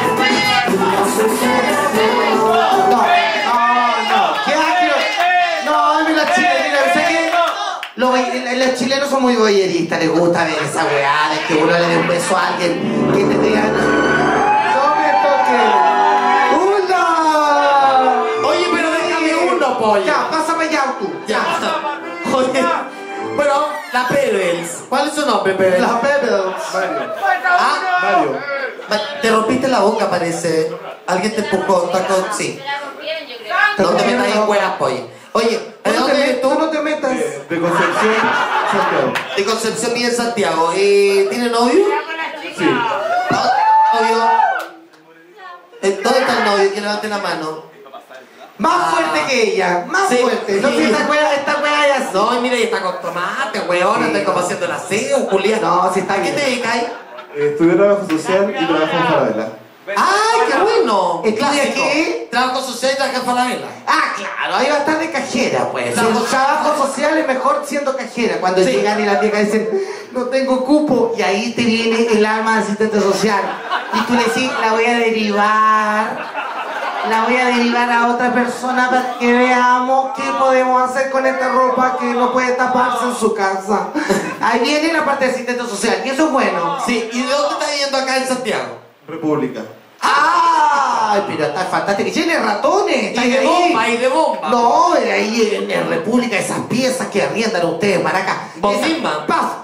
No, no, no. ¿Qué asco? No, mira, Chile, mira, ¿sabes qué? Los, los chilenos son muy boyeristas, les gusta ver esa weá de que uno le dé un beso a alguien que te diga, no me toques. ¡Uno! Oye, pero déjame uno, pollo. Ya, pásame ya tú. Ya. Oye, pero la Pebbles. ¿Cuál es su nombre, Pebbles? La Pebbles. Ah, Mario. Te rompiste la boca, parece. Alguien te empujó. Está con... Sí. No te metas en huevas, pollo. Oye, ¿de dónde eres tú? No te metas. De Concepción, Santiago. De Concepción y en Santiago. Eh, ¿Tiene novio? Sí. ¿Novio? Eh, ¿Dónde está el novio? Que levante la mano. Más fuerte que ella, más Sí. fuerte. No, si esta weá, esta weá es así. No, mira, y está con tomate, weón. Está como haciendo el aseo, Julián. No, si está ¿A qué bien. te dedicas? Estudié trabajo social y trabajo en Falabella. ¡Ay, qué bueno! ¿Estudia Clásico. qué? Trabajo social y trabajo en Falabella. Ah, claro, ahí va a estar de cajera, pues. Trabajo El trabajo social es mejor siendo cajera. Cuando Sí. llegan y las viejas dicen, no tengo cupo, y ahí te viene el alma de asistente social. Y tú le decís, la voy a derivar. La voy a derivar a otra persona para que veamos qué podemos hacer con esta ropa que no puede taparse en su casa. Ahí viene la parte de asistente social, y eso es bueno. Sí, ¿y de dónde estás yendo acá en Santiago? República. ¡Ay, pero está fantástico! ¡Llene de ratones! ¿Está Y de ahí? bomba, y de bomba. No, de ahí en, en República, esas piezas que arriendan ustedes, Maraca. Vos Esas- misma. Pas-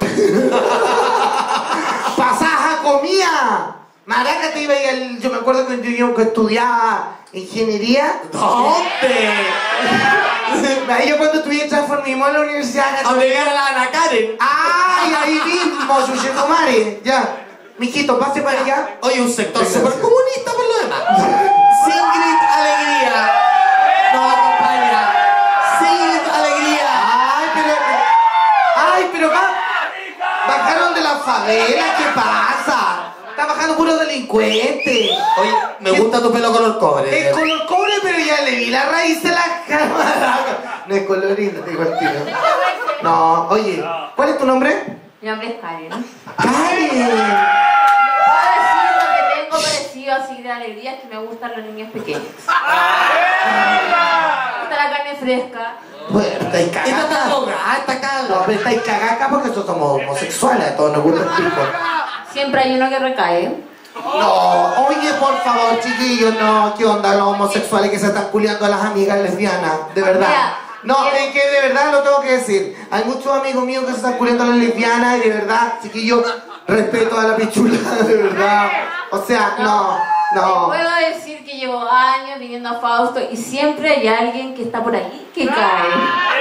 Pasaja comía. Maraca te iba a ir al- yo me acuerdo que yo, yo que estudiaba ingeniería. ¿Dónde? Ahí yo cuando estudié transformismo en la universidad. ¿Dónde vive la Ana Karen? ¡Ay, ahí mismo, Yuyetomare! Ya. Mijito, pase para allá. Oye, un sector Venga, súper sí. comunista por lo demás. Singrid Alegría nos acompaña. Singrid Alegría. Ay, pero. Ay, pero va. Bajaron de la favela, ¿qué pasa? Está bajando puro delincuente. Oye, me gusta tu pelo color cobre. Es color cobre, pero ya le vi la raíz de la cámara. No es colorino, te digo el tiro. No, oye, ¿cuál es tu nombre? Mi nombre es Karen. Karen. Puedo decir lo que tengo parecido así de alegría es que me gustan los niños pequeños. Me gusta la carne fresca. Bueno, estáis Esta está cagada. drogada, esta No, cabra. pero estáis cagada acá porque nosotros somos homosexuales, a todos nos gusta el pico. Siempre hay uno que recae. No, oye, por favor, chiquillos, no, ¿qué onda los homosexuales que se están culiando a las amigas lesbianas? De verdad. Mira, No, mira. es que de verdad lo tengo que decir. Hay muchos amigos míos que se están culiando a las lesbianas y de verdad, chiquillos, respeto a la pichula, de verdad. O sea, no, no. Puedo decir que llevo años viniendo a Fausto y siempre hay alguien que está por ahí que cae.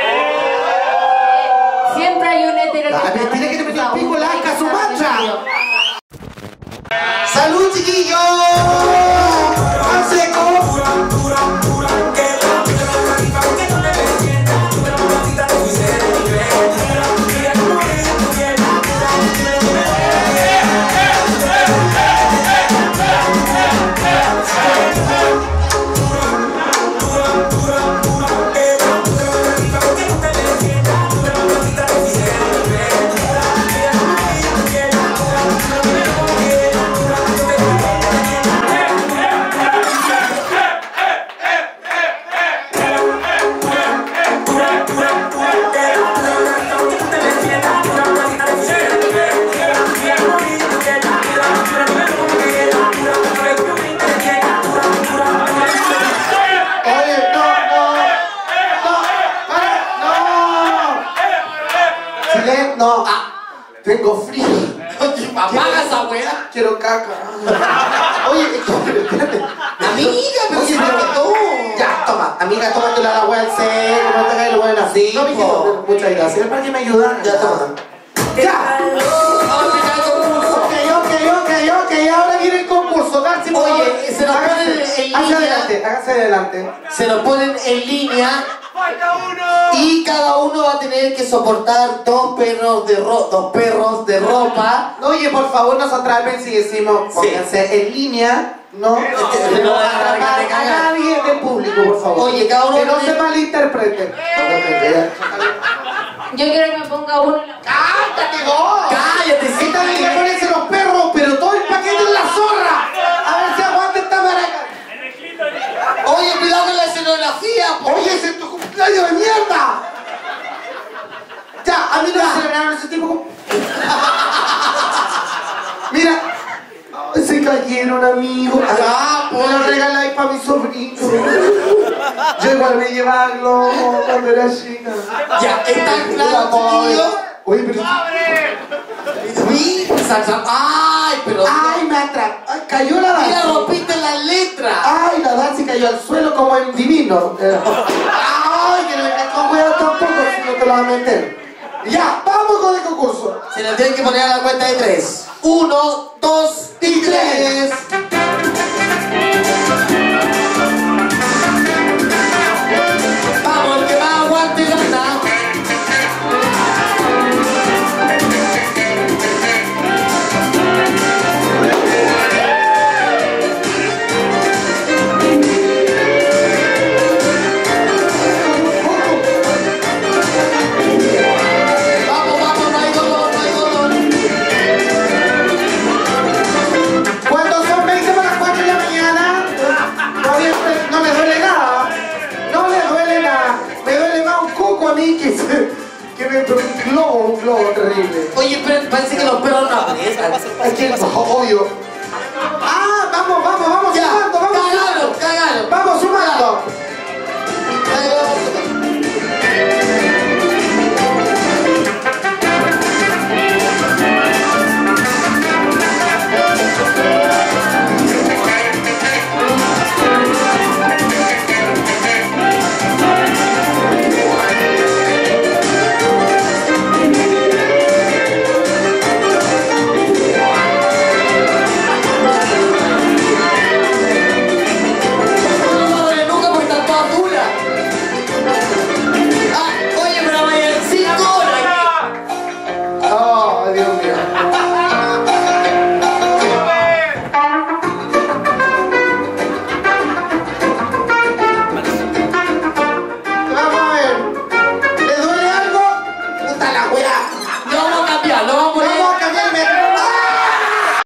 Siempre hay un hetero que Ay, está mentira que te metió el pico en la que asca, su está mancha. arrepentido. ¡Salud, chiquillos! ¡Al seco! Oye, no, no, no, para, no. Silencio, no. Tengo frío. Apaga esa weá. Quiero caca. Oye, espérate. Amiga, pero Oye, si pero- no tú. Ya, toma, amiga, tómatela la weá en serio, no te hagas el weón así. No, mijito, muchas gracias. Es para que me ayudan. Ya, toma. Ya. Ok, ok, ok, ok, ahora viene el concurso. Darcy, por Oye, favor. se nos Hágase- ponen en Hágase línea. adelante, hágase adelante. Se lo ponen en línea. Y cada uno va a tener que soportar dos perros de ro dos perros de ropa. Oye, por favor, nos atrapen si decimos, pónganse en línea. No, no, no no, atrapar no, a nadie del público, por favor. Oye, cada uno que no tiene- se malinterprete. Yo quiero que me ponga uno en la... ¡Cállate vos! ¡Cállate! Sí, Esta niña ponerse los perros, pero todo el paquete en la zorra. A ver si aguanta esta maraca. Oye, cuidado con la escenografía, po. Oye, ese es tu cumpleaños de mierda. Ya, a mí no me celebraron ese tipo. Mira, ay, se cayeron, amigos. Ah, me lo regaláis para mi sobrino. Yo igual voy a llevarlo cuando era chica. Ya, está claro, chiquillo. Oye, pero... Uy, salsa. Ay, pero... Ay, me atrapó. Ay, cayó la Mira, danza. rompiste la letra. Ay, la danza cayó al suelo como en divino. Eh, Ay, que no me metas con huevos tampoco si no te lo vas a meter. Ya, vamos con el concurso. Se la tienen que poner a la cuenta de tres. Uno, dos y tres. Vamos, el que más aguante gana. Vamos, vamos, no hay dolor, no hay dolor. Cuando son veinte para las cuatro de la mañana, todavía no me duele nada. No me duele nada. Me duele más un coco a mí que, se- que me un globo, un globo terrible. Oye, pero parece que los perros no aprietan. Es que obvio. Ah, vamos, vamos, vamos Ya, sumando, vamos cagalo, sumando. cagalo. Vamos sumando. No me duele nunca porque están todas duras. Ah, oye, pero vaya en cinco horas. Oh, Dios mío. Vamos a ver. ¿Le duele algo? Puta la weá. Lo vamos a cambiar, lo vamos a poner. Vamos a cambiarme. ¡Ah!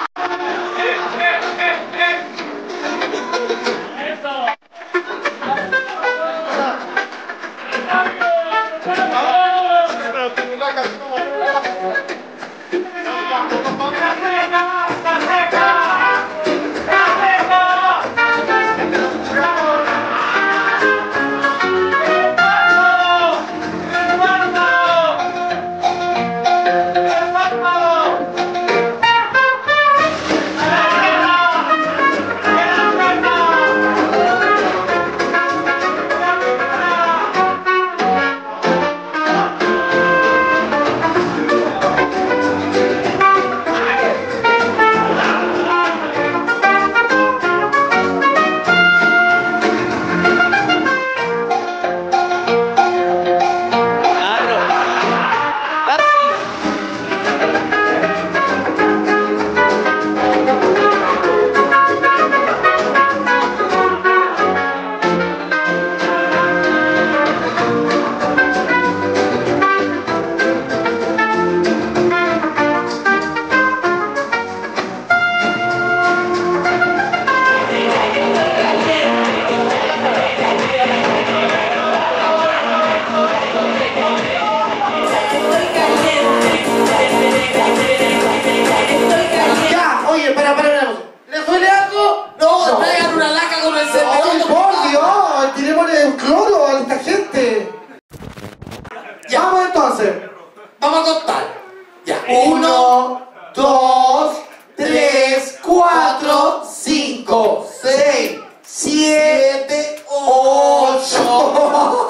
Ya, oye, espera, espera, espera. ¿Le duele algo? No, traigan una laca con el ¡Ay, cervecito. por Dios! Tirémosle un cloro a esta gente. Ya. Vamos entonces. Vamos a contar. Ya. Uno, dos, tres, cuatro, cinco, seis, siete, ocho,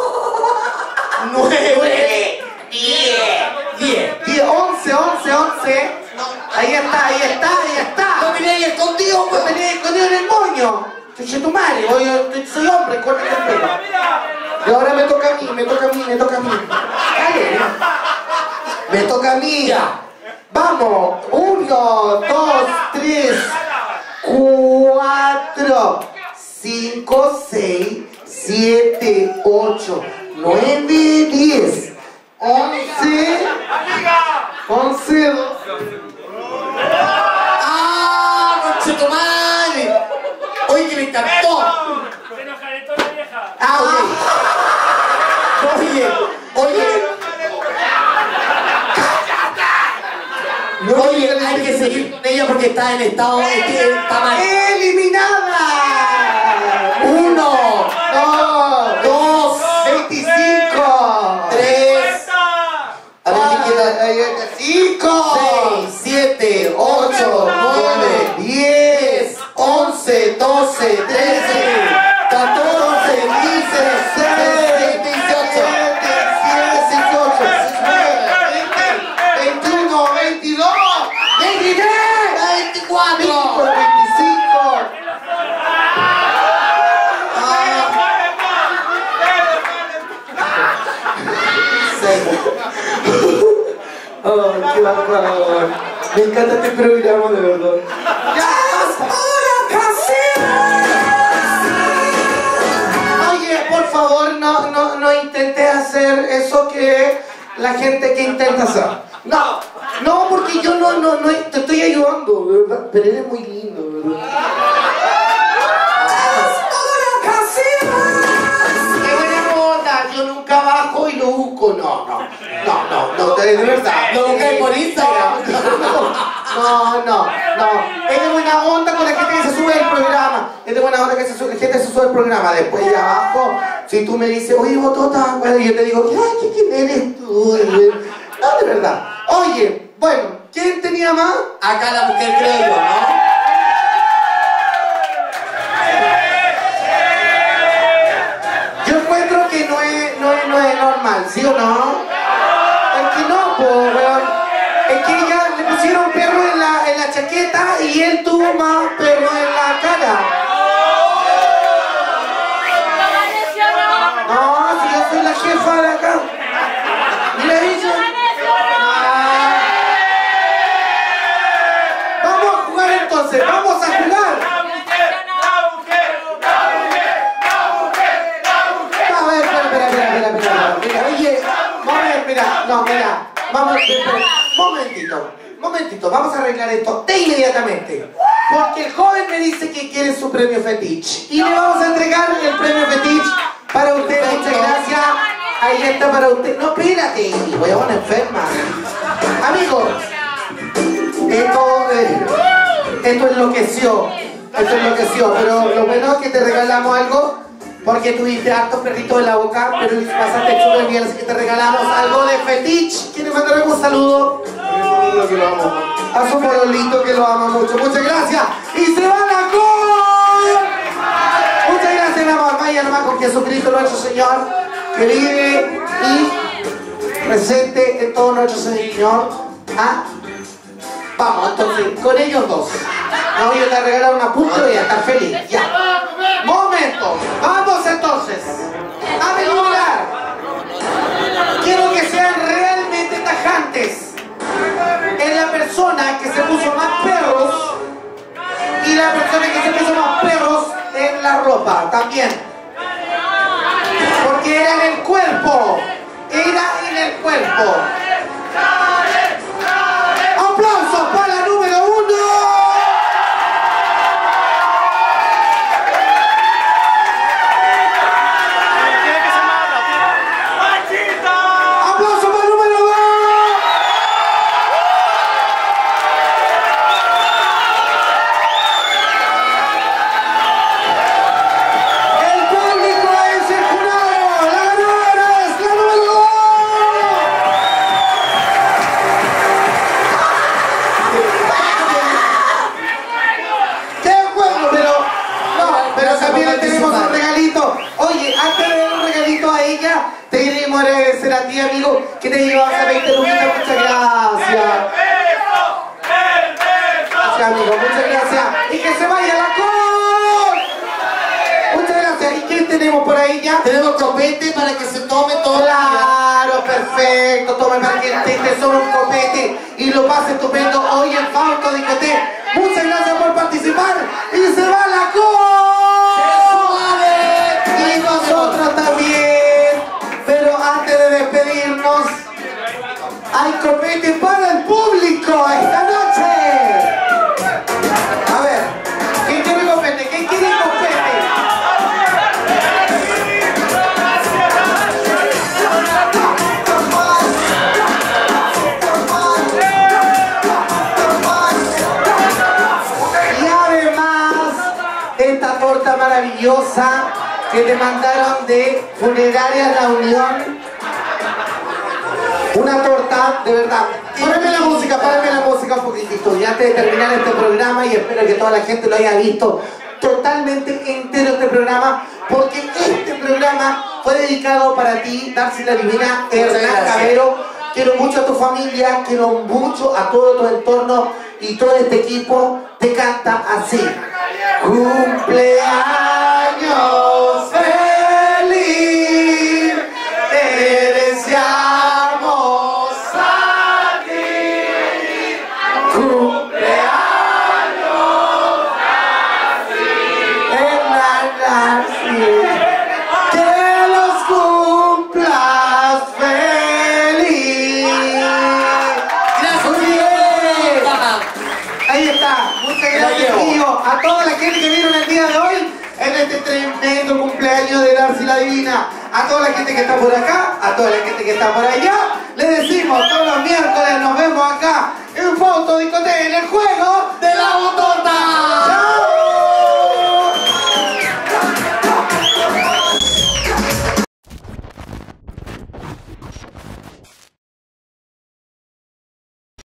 nueve, diez. Diez. diez, once, once, once. Ahí está, ahí está, ahí Lo está. miré ahí escondido, Lo weón. tenía escondido en el moño. Chuche tu madre, oye, yo soy hombre, corta el pelo. Y ahora me toca a mí, me toca a mí, me toca a mí. Dale. Me toca a mí. Ya. Vamos. Uno, dos, tres, cuatro, cinco, seis, siete, ocho, nueve, diez. once, once, doce. ¡Ah, conchetumadre! Oye, que me encantó. Se nos calentó la vieja. Ah, oye. Oye, oye. No, oye, hay que seguir con ella porque está en estado de que está mal. ¡Eliminada! Uno, Dos, dos, veinticinco, tres, a ver qué queda. cinco, seis, siete, ocho, nueve, diez, once, doce, trece, catorce, quince, dieciséis, dieciocho. veintiuno, veintidós, veintitrés, veinticuatro, veinticinco. Oh, qué bacán. Me encanta este programa, de verdad. Oye, por favor, no, no, no intentes hacer eso que la gente que intenta hacer. No, no, porque yo no, no, no te estoy ayudando, ¿verdad? Pero eres muy lindo, ¿verdad? ¡Qué buena onda! Yo nunca bajo y lo busco. No, no, no, no, no, de verdad. Lo busqué por Instagram. No, no, no. Es de buena onda con la gente que se sube el programa. Es de buena onda que se sube, la gente se sube el programa. Después de abajo, si tú me dices, oye, Botota, bueno, yo te digo, ay, ¿quién eres tú? No, de verdad. Oye, bueno, ¿quién tenía más? Acá la mujer creo yo, ¿no? Yo encuentro que no es, no es, no es normal, ¿sí o no? Es que no, pues, weón. Es que ella le pusieron perro en la, en la chaqueta y él tuvo más perro en la cara. No, si yo soy la jefa de acá. Mira ella. Ah. Vamos a jugar entonces, vamos a jugar. A ver, espera, espera, espera, espera, espera, mira, oye, vamos, mira, no, mira, vamos, espera, momentito, momentito, vamos a arreglar esto de inmediatamente, porque el joven me dice que quiere su premio fetiche, y le vamos a entregar el premio fetiche para usted, muchas gracias, ahí está para usted, no, espérate, huevona enferma, amigos, esto, eh, esto enloqueció, esto enloqueció, pero lo bueno es que te regalamos algo, porque tuviste hartos perritos en la boca, pero pasaste súper bien, así que te regalamos algo de fetiche. ¿Quieres mandar algún saludo? Que lo amo. A su pololito que lo ama mucho. Muchas gracias. Y se van a con... Muchas gracias, mi amor. Vaya nomás con Jesucristo nuestro Señor, que vive y presente en todo nuestro Señor. ¿Ah? Vamos, entonces, con ellos dos. No, yo te regalar una punta y voy a estar feliz. Ya. Momento. Vamos entonces. A mejorar. Quiero que sean realmente tajantes. En la persona que se puso más perros y la persona que se puso más perros en la ropa también. Porque era en el cuerpo. Era en el cuerpo. ¡Aplausos para la número uno! ¡Aplausos para la número dos! El público es el jurado. La ganadora es la número dos. ¡Qué bueno! Pero, no, pero también le tenemos un regalito. Oye, antes de dar un regalito a ella, te queremos agradecer a ti, amigo, que te llevas a veinte luquitas. Muchas gracias. Gracias, amigo, muchas gracias. Y que se vaya la con. Muchas gracias. ¿Y qué tenemos por ahí ya? Tenemos copete para que se tome todo. Claro, perfecto. Tome para que te, te sobre un copete y lo pase estupendo hoy en Fausto Discoteca. Muchas gracias por participar y se va la con. Y nosotros también. Pero antes de despedirnos, torta maravillosa que te mandaron de Funeraria La Unión. Una torta, de verdad. Párame la música, párame la música un poquitito. Y antes de terminar este programa, y espero que toda la gente lo haya visto totalmente entero este programa, porque este programa fue dedicado para ti, Darcy la Divina, Hernán Cabero. Quiero mucho a tu familia, quiero mucho a todo tu entorno y todo este equipo te canta así. Cumpleaños feliz, te deseamos a ti. Cumpleaños feliz, Hernán Darcy. Que los cumplas feliz. Gracias, bien. Ahí está. Muchas gracias, tío. A toda la gente que vieron el día de hoy en este tremendo cumpleaños de Darcy la Divina. A toda la gente que está por acá, a toda la gente que está por allá, le decimos todos los miércoles nos vemos acá en Foto Discoteca en el juego de la botona.